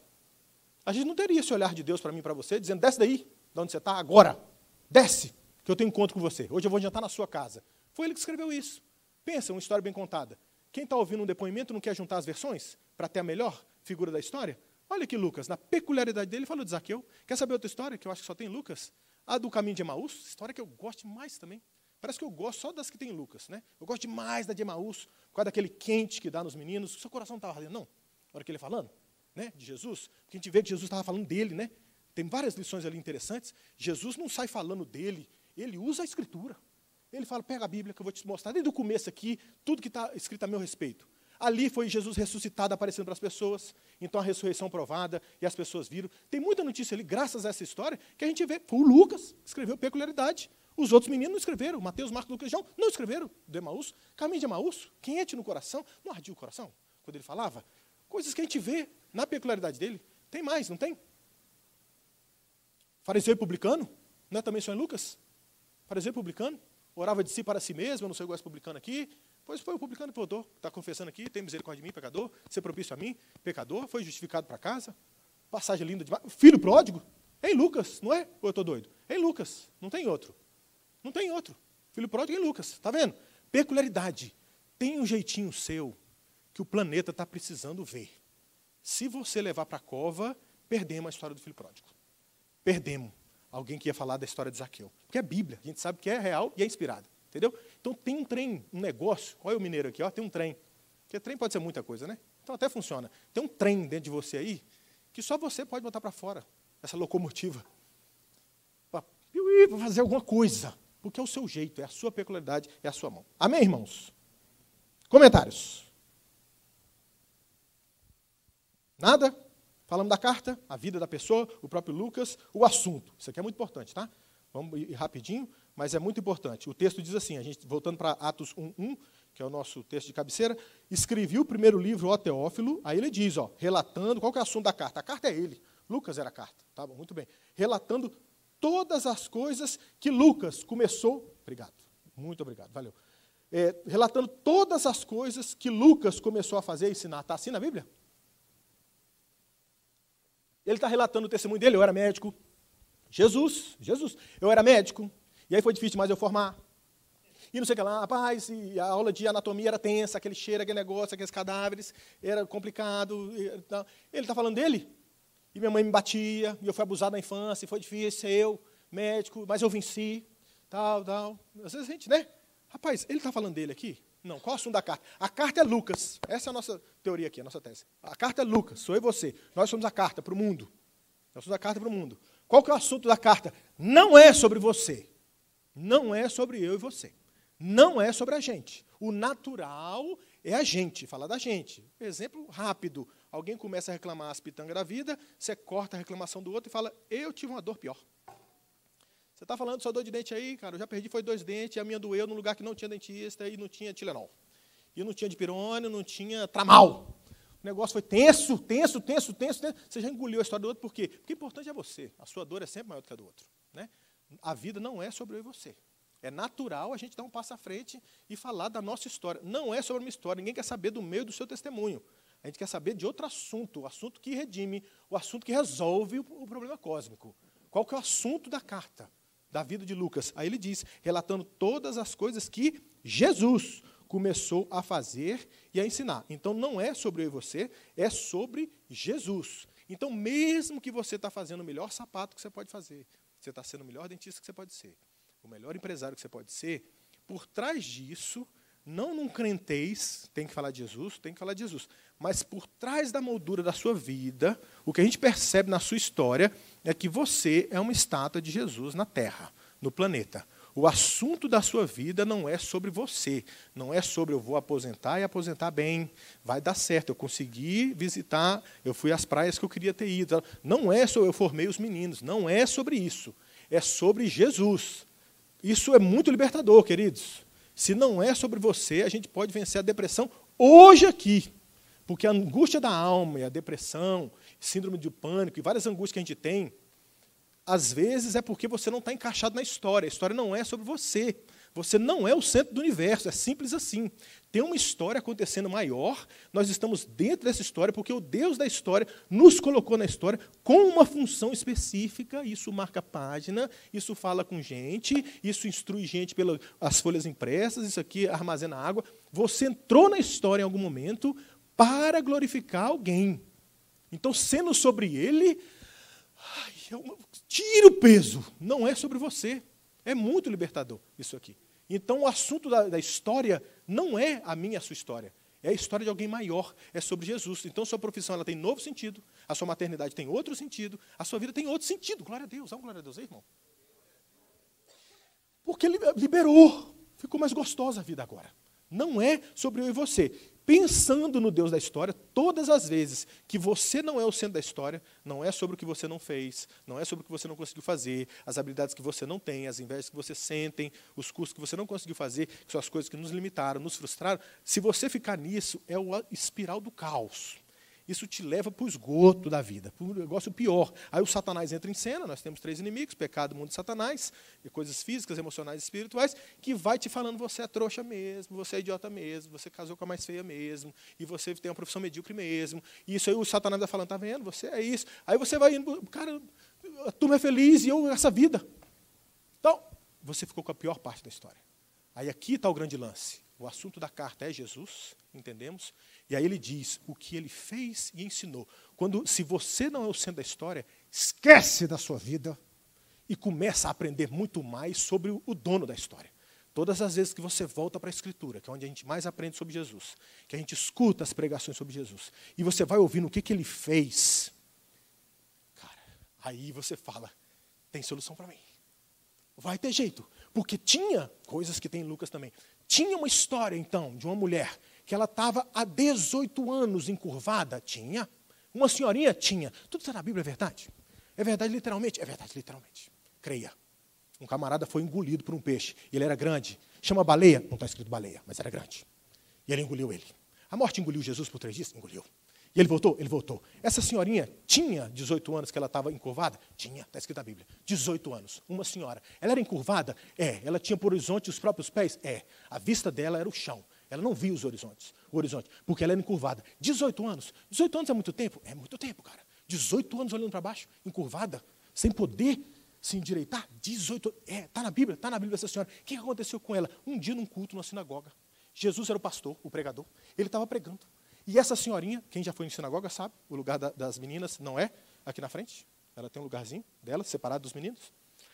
A gente não teria esse olhar de Deus para mim e para você, dizendo, desce daí, de onde você está, agora. Desce, que eu tenho encontro com você. Hoje eu vou jantar na sua casa. Foi ele que escreveu isso. Pensa, uma história bem contada. Quem está ouvindo um depoimento não quer juntar as versões para ter a melhor figura da história? Olha aqui Lucas, na peculiaridade dele, falou de Zaqueu. Quer saber outra história, que eu acho que só tem em Lucas? A do caminho de Emaús, história que eu gosto mais também. Parece que eu gosto só das que tem em Lucas, né? Eu gosto demais da de Emaús, por causa daquele quente que dá nos meninos. O seu coração não estava ardendo, não? Na hora que ele falando, né? De Jesus. Porque a gente vê que Jesus estava falando dele, né? Tem várias lições ali interessantes. Jesus não sai falando dele, ele usa a Escritura. Ele fala, pega a Bíblia que eu vou te mostrar, desde o começo aqui, tudo que está escrito a meu respeito. Ali foi Jesus ressuscitado, aparecendo para as pessoas. Então a ressurreição provada, e as pessoas viram. Tem muita notícia ali, graças a essa história, que a gente vê. Foi o Lucas que escreveu peculiaridade. Os outros meninos não escreveram. Mateus, Marcos, Lucas e João não escreveram do Emaús. Caminho de Emaús, quente no coração. Não ardia o coração quando ele falava? Coisas que a gente vê na peculiaridade dele. Tem mais, não tem? Fariseu e publicano, não é também só em Lucas? Fariseu e publicano, orava de si para si mesmo, eu não sou igual esse publicano aqui. Pois foi o publicano que voltou, está confessando aqui, tem misericórdia de mim, pecador, ser propício a mim, pecador, foi justificado para casa. Passagem linda demais. Filho pródigo, é em Lucas, não é? Ou eu estou doido? É em Lucas, não tem outro. Não tem outro. Filho pródigo é em Lucas, está vendo? Peculiaridade. Tem um jeitinho seu que o planeta está precisando ver. Se você levar para a cova, perdemos a história do filho pródigo. Perdemos alguém que ia falar da história de Zaqueu. Porque é Bíblia, a gente sabe que é real e é inspirada. Entendeu? Então tem um trem, um negócio, olha o mineiro aqui, ó, tem um trem. Porque trem pode ser muita coisa, né? Então até funciona. Tem um trem dentro de você aí, que só você pode botar para fora, essa locomotiva. Para fazer alguma coisa. Porque é o seu jeito, é a sua peculiaridade, é a sua mão. Amém, irmãos? Comentários? Nada? Falamos da carta, a vida da pessoa, o próprio Lucas, o assunto. Isso aqui é muito importante, tá? Vamos ir rapidinho, mas é muito importante. O texto diz assim, a gente voltando para Atos um, um, que é o nosso texto de cabeceira, escrevi o primeiro livro, ó Teófilo, aí ele diz, ó, relatando, qual que é o assunto da carta? A carta é ele, Lucas era a carta, tá bom, muito bem. Relatando todas as coisas que Lucas começou, obrigado, muito obrigado, valeu. É, relatando todas as coisas que Lucas começou a fazer e ensinar. Está assim na Bíblia? Ele está relatando o testemunho dele, eu era médico. Jesus, Jesus, eu era médico, e aí foi difícil demais eu formar. E não sei o que lá, rapaz, e a aula de anatomia era tensa, aquele cheiro, aquele negócio, aqueles cadáveres, era complicado. E tal. Ele está falando dele, e minha mãe me batia, e eu fui abusado na infância, e foi difícil, eu, médico, mas eu venci, tal, tal. Às vezes a gente, né? Rapaz, ele está falando dele aqui? Não, qual é o assunto da carta? A carta é Lucas, essa é a nossa teoria aqui, a nossa tese. A carta é Lucas, sou eu e você, nós somos a carta para o mundo. Nós somos a carta para o mundo. Qual que é o assunto da carta? Não é sobre você. Não é sobre eu e você. Não é sobre a gente. O natural é a gente, falar da gente. Exemplo rápido. Alguém começa a reclamar as pitangas da vida, você corta a reclamação do outro e fala, eu tive uma dor pior. Você está falando sua dor de dente aí, cara, eu já perdi, foi dois dentes, e a minha doeu num lugar que não tinha dentista, e não tinha Tilenol. E não tinha dipirona, não tinha tramal. O negócio foi tenso, tenso, tenso, tenso, tenso. Você já engoliu a história do outro, por quê? Porque o importante é você. A sua dor é sempre maior do que a do outro. Né? A vida não é sobre eu e você. É natural a gente dar um passo à frente e falar da nossa história. Não é sobre uma história. Ninguém quer saber do meio do seu testemunho. A gente quer saber de outro assunto, o assunto que redime, o assunto que resolve o, o problema cósmico. Qual que é o assunto da carta, da vida de Lucas? Aí ele diz, relatando todas as coisas que Jesus começou a fazer e a ensinar. Então, não é sobre eu e você, é sobre Jesus. Então, mesmo que você está fazendo o melhor sapato que você pode fazer, você está sendo o melhor dentista que você pode ser, o melhor empresário que você pode ser, por trás disso, não num crentez, tem que falar de Jesus, tem que falar de Jesus, mas por trás da moldura da sua vida, o que a gente percebe na sua história é que você é uma estátua de Jesus na Terra, no planeta. O assunto da sua vida não é sobre você, não é sobre eu vou aposentar e aposentar bem, vai dar certo, eu consegui visitar, eu fui às praias que eu queria ter ido. Não é sobre eu formei os meninos, não é sobre isso, é sobre Jesus. Isso é muito libertador, queridos. Se não é sobre você, a gente pode vencer a depressão hoje aqui, porque a angústia da alma e a depressão, síndrome de pânico e várias angústias que a gente tem, às vezes é porque você não está encaixado na história. A história não é sobre você. Você não é o centro do universo. É simples assim. Tem uma história acontecendo maior. Nós estamos dentro dessa história porque o Deus da história nos colocou na história com uma função específica. Isso marca página, isso fala com gente, isso instrui gente pelas folhas impressas, isso aqui armazena água. Você entrou na história em algum momento para glorificar alguém. Então, sendo sobre ele... Ai, tira o peso, não é sobre você. É muito libertador isso aqui. Então, o assunto da, da história não é a minha, a sua história. É a história de alguém maior, é sobre Jesus. Então, sua profissão ela tem novo sentido, a sua maternidade tem outro sentido, a sua vida tem outro sentido. Glória a Deus, dá uma glória a Deus aí, irmão. Porque ele liberou, ficou mais gostosa a vida agora. Não é sobre eu e você. Pensando no Deus da história, todas as vezes que você não é o centro da história, não é sobre o que você não fez, não é sobre o que você não conseguiu fazer, as habilidades que você não tem, as invejas que você sentem, os cursos que você não conseguiu fazer, que são as coisas que nos limitaram, nos frustraram. Se você ficar nisso, é o espiral do caos. Isso te leva para o esgoto da vida, para um negócio pior. Aí o Satanás entra em cena, nós temos três inimigos, pecado, mundo e Satanás, e coisas físicas, emocionais e espirituais, que vai te falando, você é trouxa mesmo, você é idiota mesmo, você casou com a mais feia mesmo, e você tem uma profissão medíocre mesmo. E isso aí o Satanás vai falando, tá vendo, você é isso. Aí você vai indo, cara, a turma é feliz e eu essa vida. Então, você ficou com a pior parte da história. Aí aqui está o grande lance. o assunto da carta é Jesus, entendemos? E aí ele diz o que ele fez e ensinou. Quando, se você não é o centro da história, esquece da sua vida e começa a aprender muito mais sobre o dono da história. Todas as vezes que você volta para a Escritura, que é onde a gente mais aprende sobre Jesus, que a gente escuta as pregações sobre Jesus, e você vai ouvindo o que, que ele fez, cara, aí você fala, tem solução para mim. Vai ter jeito. Porque tinha coisas que tem em Lucas também. Tinha uma história, então, de uma mulher que ela estava há dezoito anos encurvada. Tinha. Uma senhorinha? Tinha. Tudo está na Bíblia, é verdade? É verdade literalmente? É verdade literalmente. Creia. Um camarada foi engolido por um peixe. Ele era grande. Chama baleia? Não está escrito baleia, mas era grande. E ele engoliu ele. A morte engoliu Jesus por três dias? Engoliu. E ele voltou? Ele voltou. Essa senhorinha tinha dezoito anos que ela estava encurvada? Tinha, está escrito na Bíblia. dezoito anos, uma senhora. Ela era encurvada? É. Ela tinha por horizonte os próprios pés? É. A vista dela era o chão. Ela não via os horizontes, o horizonte, porque ela era encurvada. dezoito anos. dezoito anos é muito tempo? É muito tempo, cara. dezoito anos olhando para baixo, encurvada, sem poder se endireitar. dezoito É, está na Bíblia, está na Bíblia essa senhora. O que aconteceu com ela? Um dia num culto, numa sinagoga. Jesus era o pastor, o pregador. Ele estava pregando. E essa senhorinha, quem já foi em sinagoga sabe, o lugar da, das meninas não é aqui na frente. Ela tem um lugarzinho dela, separado dos meninos.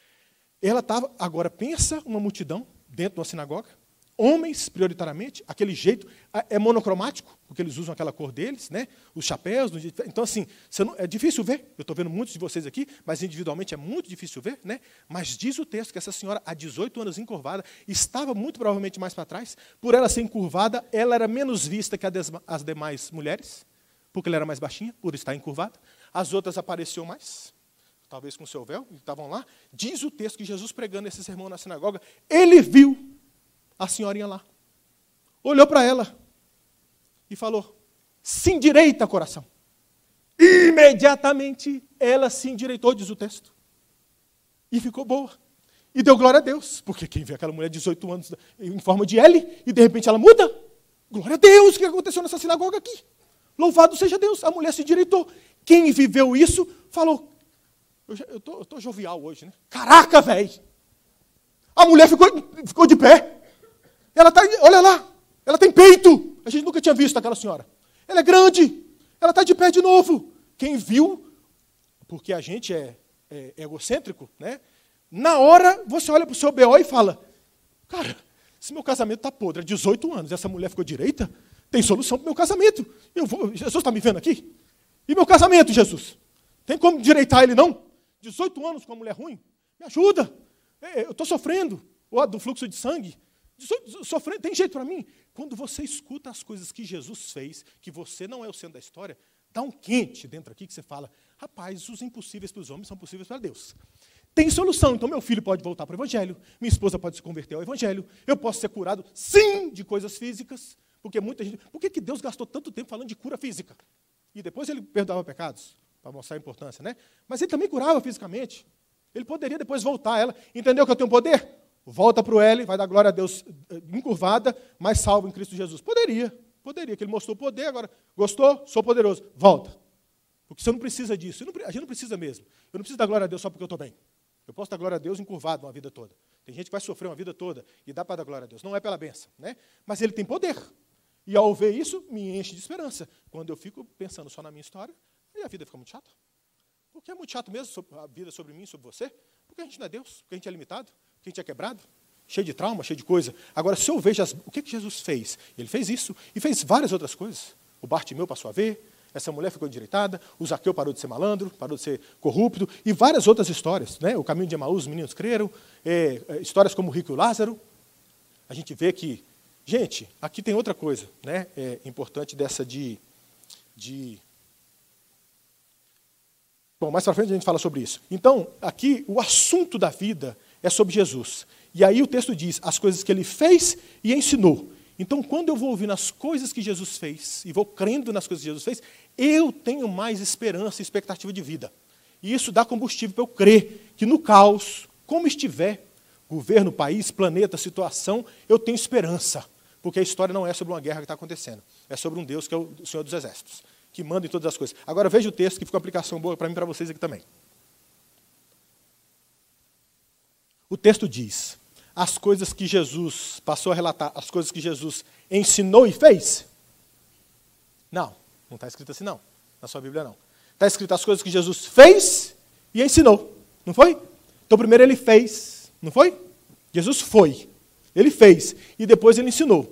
Ela estava, agora pensa uma multidão dentro de uma sinagoga. Homens, prioritariamente, aquele jeito, é monocromático, porque eles usam aquela cor deles, né? Os chapéus. Então, assim, você não, é difícil ver. Eu estou vendo muitos de vocês aqui, mas individualmente é muito difícil ver, né? Mas diz o texto que essa senhora, há dezoito anos encurvada, estava muito provavelmente mais para trás. Por ela ser encurvada, ela era menos vista que as demais mulheres, porque ela era mais baixinha, por estar encurvada. As outras apareciam mais, talvez com seu véu, e estavam lá. Diz o texto que Jesus, pregando esse sermão na sinagoga, ele viu a senhorinha lá, olhou para ela e falou, se endireita, coração. Imediatamente ela se endireitou, diz o texto, e ficou boa. E deu glória a Deus, porque quem vê aquela mulher de dezoito anos em forma de L, e de repente ela muda, glória a Deus, o que aconteceu nessa sinagoga aqui? Louvado seja Deus, a mulher se endireitou. Quem viveu isso, falou, eu estou jovial hoje, né? Caraca, velho! A mulher ficou, ficou de pé. Ela tá, olha lá, ela tem peito. A gente nunca tinha visto aquela senhora. Ela é grande, ela está de pé de novo. Quem viu, porque a gente é, é, é egocêntrico, né? Na hora, você olha para o seu B O e fala, cara, se meu casamento está podre há dezoito anos, essa mulher ficou direita, tem solução para o meu casamento. Eu vou, Jesus está me vendo aqui? E meu casamento, Jesus? Tem como direitar ele, não? dezoito anos com uma mulher ruim? Me ajuda. Eu estou sofrendo. Ou do fluxo de sangue. Sofrendo, tem jeito para mim? Quando você escuta as coisas que Jesus fez, que você não é o centro da história, dá um quente dentro aqui que você fala, rapaz, os impossíveis para os homens são possíveis para Deus. Tem solução, então meu filho pode voltar para o Evangelho, minha esposa pode se converter ao Evangelho, eu posso ser curado, sim, de coisas físicas, porque muita gente... Por que que Deus gastou tanto tempo falando de cura física? E depois ele perdoava pecados, para mostrar a importância, né? Mas ele também curava fisicamente. Ele poderia depois voltar a ela. Entendeu que eu tenho poder? Volta para o L, vai dar glória a Deus encurvada, mas salvo em Cristo Jesus. Poderia, poderia, que ele mostrou poder, agora gostou, sou poderoso. Volta. Porque você não precisa disso. Não, a gente não precisa mesmo. Eu não preciso dar glória a Deus só porque eu estou bem. Eu posso dar glória a Deus encurvado uma vida toda. Tem gente que vai sofrer uma vida toda e dá para dar glória a Deus. Não é pela bênção, né? Mas ele tem poder. E ao ver isso, me enche de esperança. Quando eu fico pensando só na minha história, aí a vida fica muito chata. Porque é muito chato mesmo a vida sobre mim, sobre você. Porque a gente não é Deus, porque a gente é limitado, porque a gente é quebrado, cheio de trauma, cheio de coisa. Agora, se eu vejo as, o que, que Jesus fez? Ele fez isso e fez várias outras coisas. O Bartimeu passou a ver, essa mulher ficou endireitada, o Zaqueu parou de ser malandro, parou de ser corrupto, e várias outras histórias. Né? O caminho de Emaús, os meninos creram, é, é, histórias como o rico e o Lázaro. A gente vê que... Gente, aqui tem outra coisa, né? É importante dessa de... de Bom, mais para frente a gente fala sobre isso. Então, aqui, o assunto da vida é sobre Jesus. E aí o texto diz as coisas que ele fez e ensinou. Então, quando eu vou ouvindo as coisas que Jesus fez, e vou crendo nas coisas que Jesus fez, eu tenho mais esperança e expectativa de vida. E isso dá combustível para eu crer que no caos, como estiver, governo, país, planeta, situação, eu tenho esperança. Porque a história não é sobre uma guerra que está acontecendo. É sobre um Deus que é o Senhor dos Exércitos, que manda em todas as coisas. Agora veja o texto, que fica uma aplicação boa para mim e para vocês aqui também. O texto diz, as coisas que Jesus, passou a relatar as coisas que Jesus ensinou e fez? Não, não está escrito assim não, na sua Bíblia não. Está escrito as coisas que Jesus fez e ensinou, não foi? Então primeiro ele fez, não foi? Jesus foi, ele fez, e depois ele ensinou.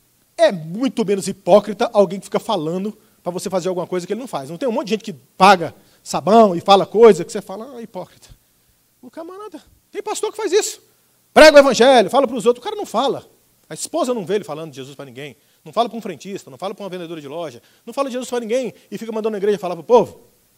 É muito menos hipócrita alguém que fica falando para você fazer alguma coisa que ele não faz. Não tem um monte de gente que paga sabão e fala coisa que você fala, ah, hipócrita. O camarada, tem pastor que faz isso. Prega o evangelho, fala para os outros. O cara não fala. A esposa não vê ele falando de Jesus para ninguém. Não fala para um frentista, não fala para uma vendedora de loja. Não fala de Jesus para ninguém e fica mandando a igreja falar para o povo.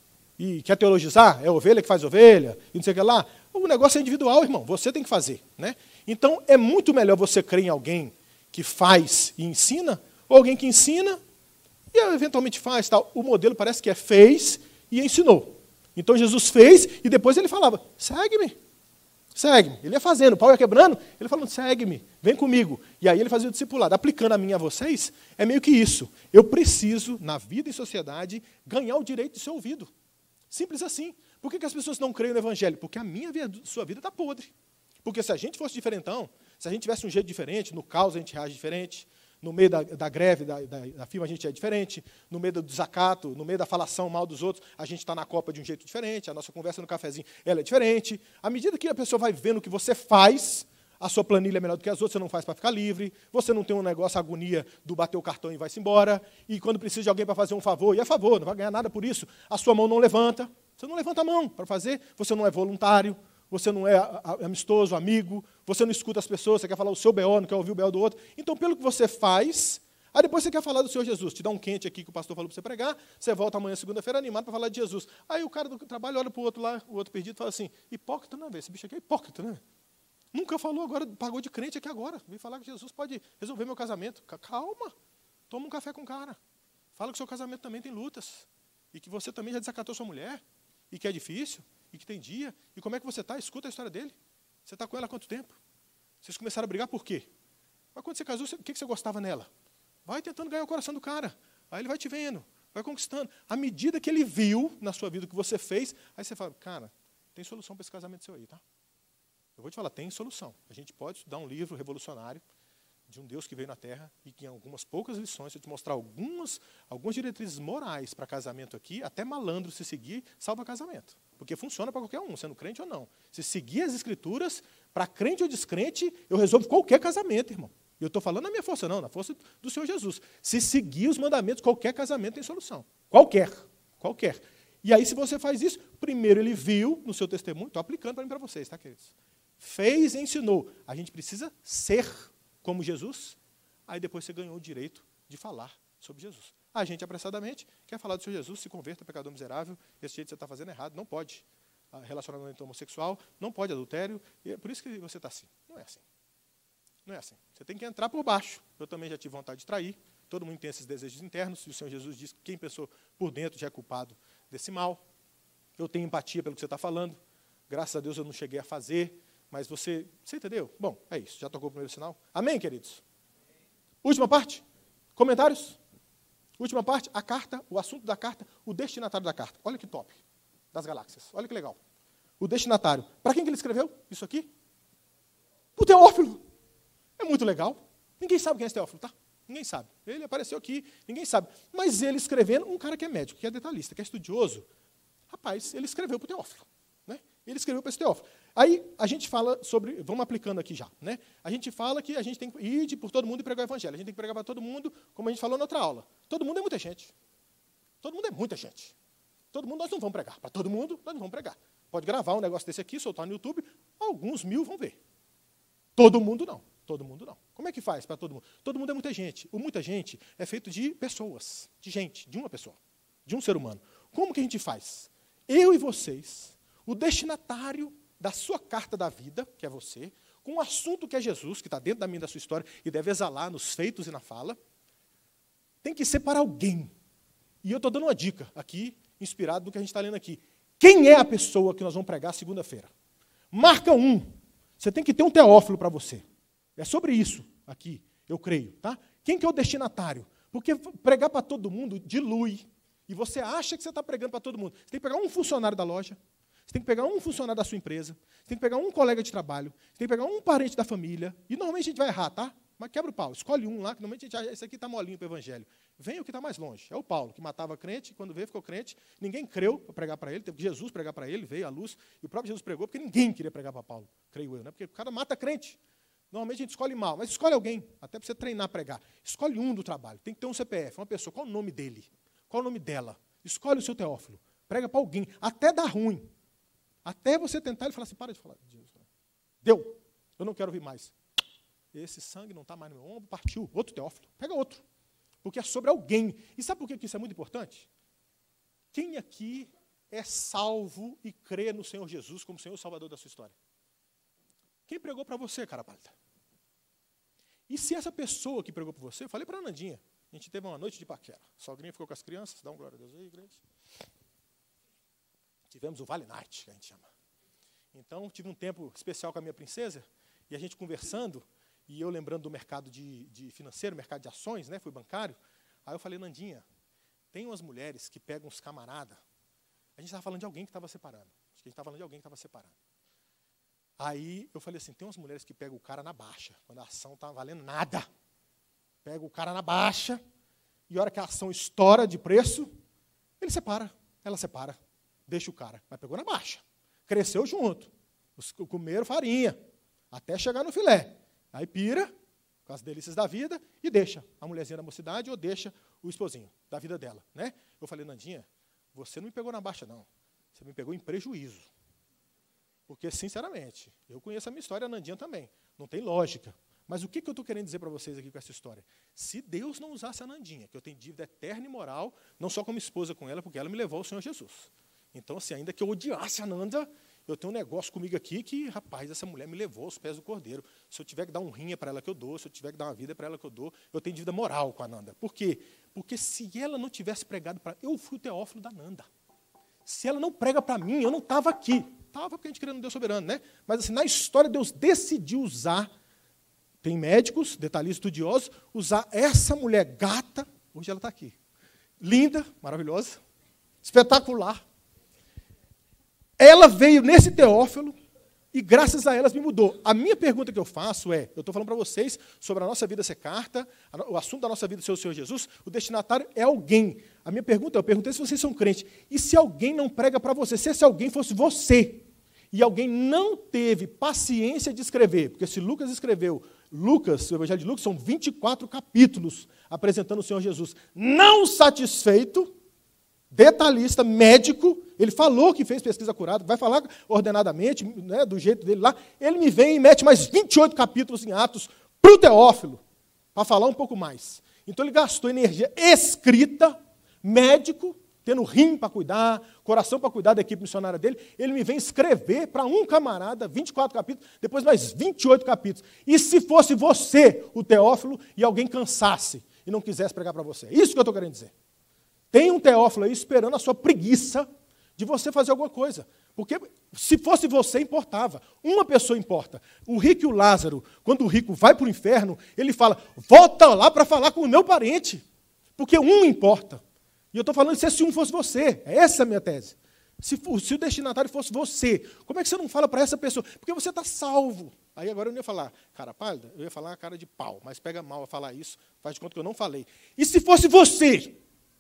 E quer teologizar, é ovelha que faz ovelha, e não sei o que lá. O negócio é individual, irmão. Você tem que fazer. Né? Então, é muito melhor você crer em alguém que faz e ensina, ou alguém que ensina e eventualmente faz. Tal. O modelo parece que é fez e ensinou. Então, Jesus fez e depois ele falava, segue-me. Segue-me. Ele ia fazendo, o pau ia quebrando, ele falando, segue-me, vem comigo. E aí ele fazia o discipulado. Aplicando a mim a vocês, é meio que isso. Eu preciso, na vida e sociedade, ganhar o direito de ser ouvido. Simples assim. Por que, que as pessoas não creem no Evangelho? Porque a minha vida, a sua vida está podre. Porque se a gente fosse diferentão, se a gente tivesse um jeito diferente, no caos a gente reage diferente, no meio da, da greve, da, da, da firma, a gente é diferente, no meio do desacato, no meio da falação mal dos outros, a gente está na copa de um jeito diferente, a nossa conversa no cafezinho ela é diferente. À medida que a pessoa vai vendo o que você faz, a sua planilha é melhor do que as outras, você não faz para ficar livre, você não tem um negócio, a agonia do bater o cartão e vai-se embora, e quando precisa de alguém para fazer um favor, e é favor, não vai ganhar nada por isso, a sua mão não levanta, você não levanta a mão para fazer, você não é voluntário, você não é amistoso, amigo, você não escuta as pessoas, você quer falar o seu B O, não quer ouvir o B O do outro. Então, pelo que você faz, aí depois você quer falar do Senhor Jesus, te dá um quente aqui que o pastor falou para você pregar, você volta amanhã, segunda-feira, animado para falar de Jesus. Aí o cara do trabalho olha para o outro lá, o outro perdido, e fala assim, hipócrita, não é? Esse bicho aqui é hipócrita, né? Nunca falou, agora pagou de crente aqui agora. Vem falar que Jesus pode resolver meu casamento. Calma, toma um café com o cara. Fala que o seu casamento também tem lutas. E que você também já desacatou sua mulher. E que é difícil. E que tem dia. E como é que você está? Escuta a história dele. Você está com ela há quanto tempo? Vocês começaram a brigar por quê? Mas quando você casou, o que você gostava nela? Vai tentando ganhar o coração do cara. Aí ele vai te vendo. Vai conquistando. À medida que ele viu na sua vida o que você fez, aí você fala, cara, tem solução para esse casamento seu aí, tá? Eu vou te falar, tem solução. A gente pode estudar um livro revolucionário de um Deus que veio na Terra e que em algumas poucas lições, se eu te mostrar algumas, algumas diretrizes morais para casamento aqui, até malandro se seguir, salva casamento. Porque funciona para qualquer um, sendo crente ou não. Se seguir as escrituras, para crente ou descrente, eu resolvo qualquer casamento, irmão. Eu estou falando na minha força, não, na força do Senhor Jesus. Se seguir os mandamentos, qualquer casamento tem solução. Qualquer. Qualquer. E aí, se você faz isso, primeiro ele viu no seu testemunho, estou aplicando para mim para vocês, tá, queridos? Fez e ensinou. A gente precisa ser como Jesus, aí depois você ganhou o direito de falar sobre Jesus. A gente, apressadamente, quer falar do Senhor Jesus, se converta, pecador miserável, esse jeito que você está fazendo errado, não pode. Relacionamento homossexual, não pode adultério, e é por isso que você está assim. Não é assim. Não é assim. Você tem que entrar por baixo. Eu também já tive vontade de trair, todo mundo tem esses desejos internos, e o Senhor Jesus diz que quem pensou por dentro já é culpado desse mal. Eu tenho empatia pelo que você está falando, graças a Deus eu não cheguei a fazer, mas você, você entendeu? Bom, é isso, já tocou o primeiro sinal. Amém, queridos? Última parte, comentários? Última parte, a carta, o assunto da carta, o destinatário da carta. Olha que top, das galáxias, olha que legal. O destinatário, para quem que ele escreveu isso aqui? O Teófilo. É muito legal. Ninguém sabe quem é esse Teófilo, tá? Ninguém sabe. Ele apareceu aqui, ninguém sabe. Mas ele escrevendo, um cara que é médico, que é detalhista, que é estudioso, rapaz, ele escreveu para o Teófilo. Né? Ele escreveu para esse Teófilo. Aí a gente fala sobre, vamos aplicando aqui já, né? A gente fala que a gente tem que ir por todo mundo e pregar o evangelho. A gente tem que pregar para todo mundo, como a gente falou na outra aula. Todo mundo é muita gente. Todo mundo é muita gente. Todo mundo nós não vamos pregar. Para todo mundo, nós não vamos pregar. Pode gravar um negócio desse aqui, soltar no YouTube, alguns mil vão ver. Todo mundo não. Todo mundo não. Como é que faz para todo mundo? Todo mundo é muita gente. O muita gente é feito de pessoas, de gente, de uma pessoa, de um ser humano. Como que a gente faz? Eu e vocês, o destinatário da sua carta da vida, que é você, com um assunto que é Jesus, que está dentro da minha da sua história e deve exalar nos feitos e na fala, tem que ser para alguém. E eu estou dando uma dica aqui, inspirado no que a gente está lendo aqui. Quem é a pessoa que nós vamos pregar segunda-feira? Marca um. Você tem que ter um Teófilo para você. É sobre isso aqui, eu creio. Tá? Quem que é o destinatário? Porque pregar para todo mundo dilui. E você acha que você está pregando para todo mundo. Você tem que pegar um funcionário da loja, Você tem que pegar um funcionário da sua empresa, você tem que pegar um colega de trabalho, você tem que pegar um parente da família, e normalmente a gente vai errar, tá? Mas quebra o pau, escolhe um lá, que normalmente a gente acha, esse aqui está molinho para o evangelho. Vem o que está mais longe. É o Paulo, que matava crente, quando veio ficou crente, ninguém creu para pregar para ele, teve que Jesus pregar para ele, veio a luz, e o próprio Jesus pregou, porque ninguém queria pregar para Paulo, creio eu, né? Porque o cara mata crente. Normalmente a gente escolhe mal, mas escolhe alguém, até para você treinar a pregar. Escolhe um do trabalho, tem que ter um C P F, uma pessoa, qual o nome dele? Qual o nome dela? Escolhe o seu Teófilo, prega para alguém, até dá ruim. Até você tentar, ele fala assim, para de falar. Deu, eu não quero ouvir mais. Esse sangue não está mais no meu ombro, partiu. Outro Teófilo, pega outro. Porque é sobre alguém. E sabe por que isso é muito importante? Quem aqui é salvo e crê no Senhor Jesus como Senhor e Salvador da sua história? Quem pregou para você, cara pálida? E se essa pessoa que pregou para você, eu falei para a Nandinha, a gente teve uma noite de paquera. A sogrinha ficou com as crianças, dá um glória a Deus aí, igreja. Tivemos o Vale Night, que a gente chama. Então, tive um tempo especial com a minha princesa, e a gente conversando, e eu lembrando do mercado de, de financeiro, mercado de ações, né, fui bancário. Aí eu falei, Nandinha, tem umas mulheres que pegam uns camaradas. A gente estava falando de alguém que estava separando. Acho que a gente estava falando de alguém que estava separando. Aí eu falei assim, tem umas mulheres que pegam o cara na baixa, quando a ação não está valendo nada. Pega o cara na baixa, e a hora que a ação estoura de preço, ele separa, ela separa, deixa o cara. Mas pegou na baixa, cresceu junto, comeram farinha, até chegar no filé. Aí pira, com as delícias da vida, e deixa a mulherzinha da mocidade ou deixa o esposinho da vida dela. Né? Eu falei, Nandinha, você não me pegou na baixa, não. Você me pegou em prejuízo. Porque, sinceramente, eu conheço a minha história, a Nandinha também. Não tem lógica. Mas o que, que eu estou querendo dizer para vocês aqui com essa história? Se Deus não usasse a Nandinha, que eu tenho dívida eterna e moral, não só como esposa com ela, porque ela me levou ao Senhor Jesus. Então, assim, ainda que eu odiasse a Nanda, eu tenho um negócio comigo aqui que, rapaz, essa mulher me levou aos pés do cordeiro. Se eu tiver que dar um rim para ela que eu dou, se eu tiver que dar uma vida para ela que eu dou, eu tenho dívida moral com a Nanda. Por quê? Porque se ela não tivesse pregado para... Eu fui o Teófilo da Nanda. Se ela não prega para mim, eu não estava aqui. Estava porque a gente queria um Deus soberano, né? Mas, assim, na história, Deus decidiu usar, tem médicos, detalhistas estudiosos, usar essa mulher gata, hoje ela está aqui, linda, maravilhosa, espetacular. Ela veio nesse Teófilo e, graças a elas, me mudou. A minha pergunta que eu faço é, eu estou falando para vocês sobre a nossa vida ser carta, o assunto da nossa vida ser o Senhor Jesus, o destinatário é alguém. A minha pergunta é, eu perguntei se vocês são crentes, e se alguém não prega para você? Se esse alguém fosse você, e alguém não teve paciência de escrever, porque se Lucas escreveu, Lucas, o Evangelho de Lucas, são vinte e quatro capítulos apresentando o Senhor Jesus. Não satisfeito, detalhista, médico, ele falou que fez pesquisa curada, vai falar ordenadamente, né, do jeito dele lá, ele me vem e mete mais vinte e oito capítulos em Atos para o Teófilo, para falar um pouco mais. Então ele gastou energia escrita, médico, tendo rim para cuidar, coração para cuidar da equipe missionária dele, ele me vem escrever para um camarada, vinte e quatro capítulos, depois mais vinte e oito capítulos. E se fosse você, o Teófilo, e alguém cansasse e não quisesse pregar para você? Isso que eu estou querendo dizer. Tem um Teófilo aí esperando a sua preguiça de você fazer alguma coisa. Porque se fosse você, importava. Uma pessoa importa. O rico e o Lázaro, quando o rico vai para o inferno, ele fala, volta lá para falar com o meu parente. Porque um importa. E eu estou falando se esse um fosse você. Essa é a minha tese. Se, se o destinatário fosse você, como é que você não fala para essa pessoa? Porque você está salvo. Aí agora eu não ia falar, cara pálida, eu ia falar a cara de pau, mas pega mal a falar isso, faz de conta que eu não falei. E se fosse você?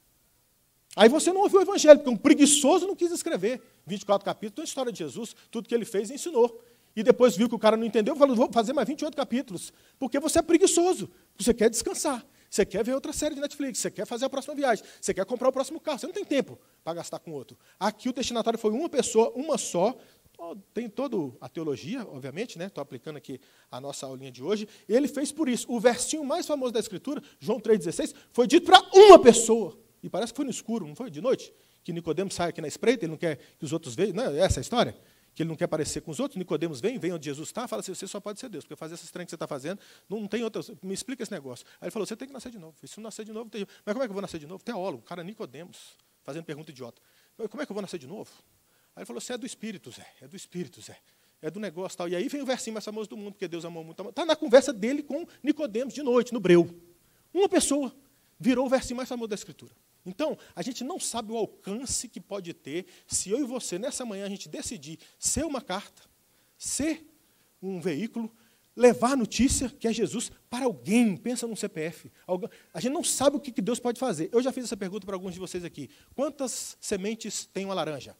Aí você não ouviu o Evangelho, porque um preguiçoso não quis escrever. vinte e quatro capítulos, toda a história de Jesus, tudo que ele fez e ensinou. E depois viu que o cara não entendeu, falou, vou fazer mais vinte e oito capítulos. Porque você é preguiçoso, você quer descansar, você quer ver outra série de Netflix, você quer fazer a próxima viagem, você quer comprar o próximo carro, você não tem tempo para gastar com outro. Aqui o destinatário foi uma pessoa, uma só, tem toda a teologia, obviamente, né? Estou aplicando aqui a nossa aulinha de hoje, e ele fez por isso. O versinho mais famoso da Escritura, João três dezesseis, foi dito para uma pessoa. E parece que foi no escuro, não foi? De noite? Que Nicodemos sai aqui na espreita, ele não quer que os outros vejam. Não é essa a história? Que ele não quer parecer com os outros. Nicodemos vem, vem onde Jesus está, fala assim, você só pode ser Deus, porque fazer essas trem que você está fazendo, não, não tem outra. Me explica esse negócio. Aí ele falou, você tem que nascer de novo. E se não nascer de novo, tem... Mas como é que eu vou nascer de novo? Teólogo, cara Nicodemos, fazendo pergunta idiota. Como é que eu vou nascer de novo? Aí ele falou, você é do Espírito, Zé. É do Espírito, Zé. É do negócio tal. E aí vem o versinho mais famoso do mundo, porque Deus amou muito. Está na conversa dele com Nicodemos de noite, no breu. Uma pessoa virou o versinho mais famoso da Escritura. Então, a gente não sabe o alcance que pode ter se eu e você, nessa manhã, a gente decidir ser uma carta, ser um veículo, levar a notícia que é Jesus para alguém. Pensa num C P F. A gente não sabe o que Deus pode fazer. Eu já fiz essa pergunta para alguns de vocês aqui. Quantas sementes tem uma laranja?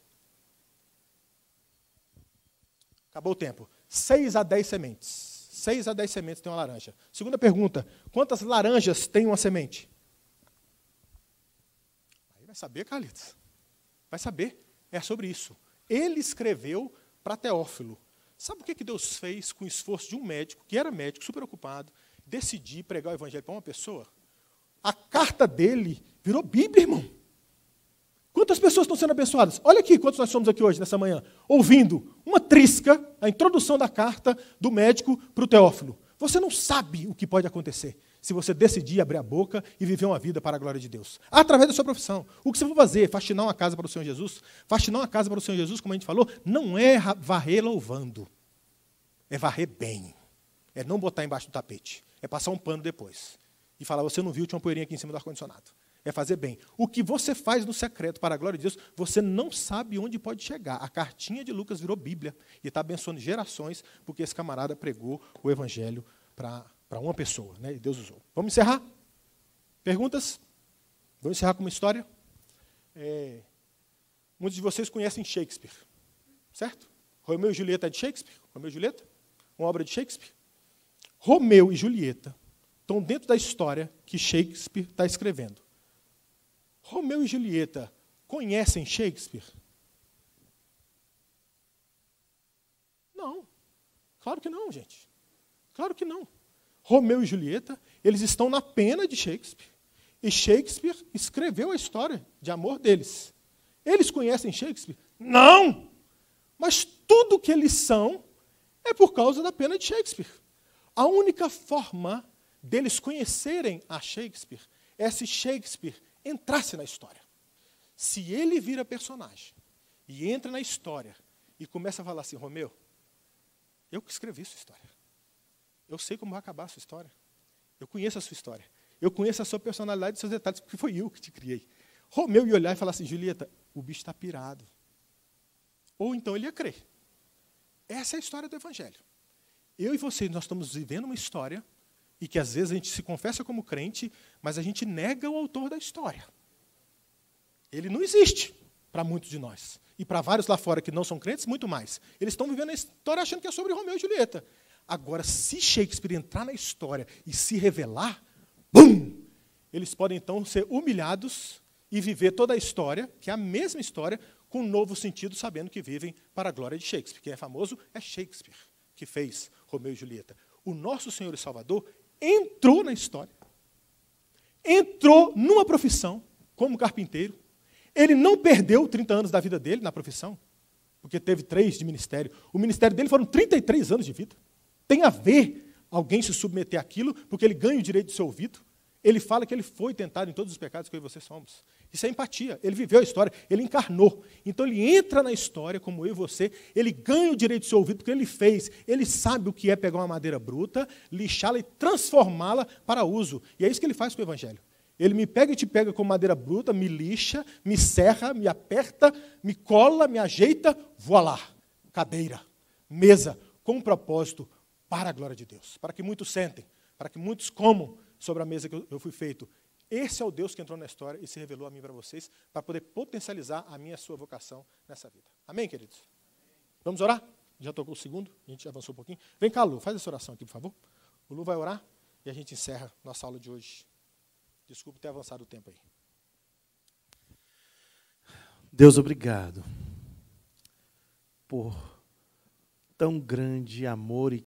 Acabou o tempo. Seis a dez sementes. Seis a dez sementes tem uma laranja. Segunda pergunta. Quantas laranjas tem uma semente? Aí vai saber, Carlitos. Vai saber. É sobre isso. Ele escreveu para Teófilo. Sabe o que Deus fez com o esforço de um médico, que era médico, super ocupado, decidir pregar o evangelho para uma pessoa? A carta dele virou Bíblia, irmão. Quantas pessoas estão sendo abençoadas? Olha aqui quantos nós somos aqui hoje, nessa manhã, ouvindo uma trisca, a introdução da carta do médico para o Teófilo. Você não sabe o que pode acontecer se você decidir abrir a boca e viver uma vida para a glória de Deus. Através da sua profissão. O que você for fazer? Faxinar uma casa para o Senhor Jesus? Faxinar uma casa para o Senhor Jesus, como a gente falou, não é varrer louvando. É varrer bem. É não botar embaixo do tapete. É passar um pano depois. E falar, você não viu, tinha uma poeirinha aqui em cima do ar-condicionado. É fazer bem. O que você faz no secreto para a glória de Deus, você não sabe onde pode chegar. A cartinha de Lucas virou Bíblia e está abençoando gerações, porque esse camarada pregou o evangelho para para uma pessoa, né? E Deus usou. Vamos encerrar? Perguntas? Vamos encerrar com uma história? É, muitos de vocês conhecem Shakespeare, certo? Romeu e Julieta é de Shakespeare? Romeu e Julieta? Uma obra de Shakespeare? Romeu e Julieta estão dentro da história que Shakespeare está escrevendo. Romeu e Julieta conhecem Shakespeare? Não. Claro que não, gente. Claro que não. Romeu e Julieta, eles estão na pena de Shakespeare. E Shakespeare escreveu a história de amor deles. Eles conhecem Shakespeare? Não! Mas tudo que eles são é por causa da pena de Shakespeare. A única forma deles conhecerem a Shakespeare é se Shakespeare entrasse na história. Se ele vira personagem e entra na história e começa a falar assim, Romeu, eu que escrevi sua história. Eu sei como vai acabar a sua história. Eu conheço a sua história. Eu conheço a sua personalidade e seus detalhes, porque foi eu que te criei. Romeu ia olhar e falar assim, Julieta, o bicho está pirado. Ou então ele ia crer. Essa é a história do evangelho. Eu e você, nós estamos vivendo uma história e que às vezes a gente se confessa como crente, mas a gente nega o autor da história. Ele não existe para muitos de nós. E para vários lá fora que não são crentes, muito mais. Eles estão vivendo a história achando que é sobre Romeu e Julieta. Agora, se Shakespeare entrar na história e se revelar, bum! Eles podem então ser humilhados e viver toda a história, que é a mesma história, com um novo sentido, sabendo que vivem para a glória de Shakespeare. Quem é famoso é Shakespeare, que fez Romeu e Julieta. O nosso Senhor e Salvador entrou na história, entrou numa profissão como carpinteiro. Ele não perdeu trinta anos da vida dele na profissão, porque teve três de ministério. O ministério dele foram trinta e três anos de vida. Tem a ver alguém se submeter àquilo, porque ele ganha o direito de ser ouvido. Ele fala que ele foi tentado em todos os pecados que eu e você somos. Isso é empatia. Ele viveu a história, ele encarnou. Então ele entra na história, como eu e você, ele ganha o direito de ser ouvido, porque ele fez. Ele sabe o que é pegar uma madeira bruta, lixá-la e transformá-la para uso. E é isso que ele faz com o evangelho. Ele me pega e te pega com madeira bruta, me lixa, me serra, me aperta, me cola, me ajeita, voilá, cadeira, mesa, com um propósito, para a glória de Deus, para que muitos sentem, para que muitos comam sobre a mesa que eu fui feito. Esse é o Deus que entrou na história e se revelou a mim para vocês, para poder potencializar a minha e a sua vocação nessa vida. Amém, queridos? Vamos orar? Já tocou o segundo, a gente avançou um pouquinho. Vem cá, Lu, faz essa oração aqui, por favor. O Lu vai orar e a gente encerra nossa aula de hoje. Desculpe ter avançado o tempo aí. Deus, obrigado por tão grande amor e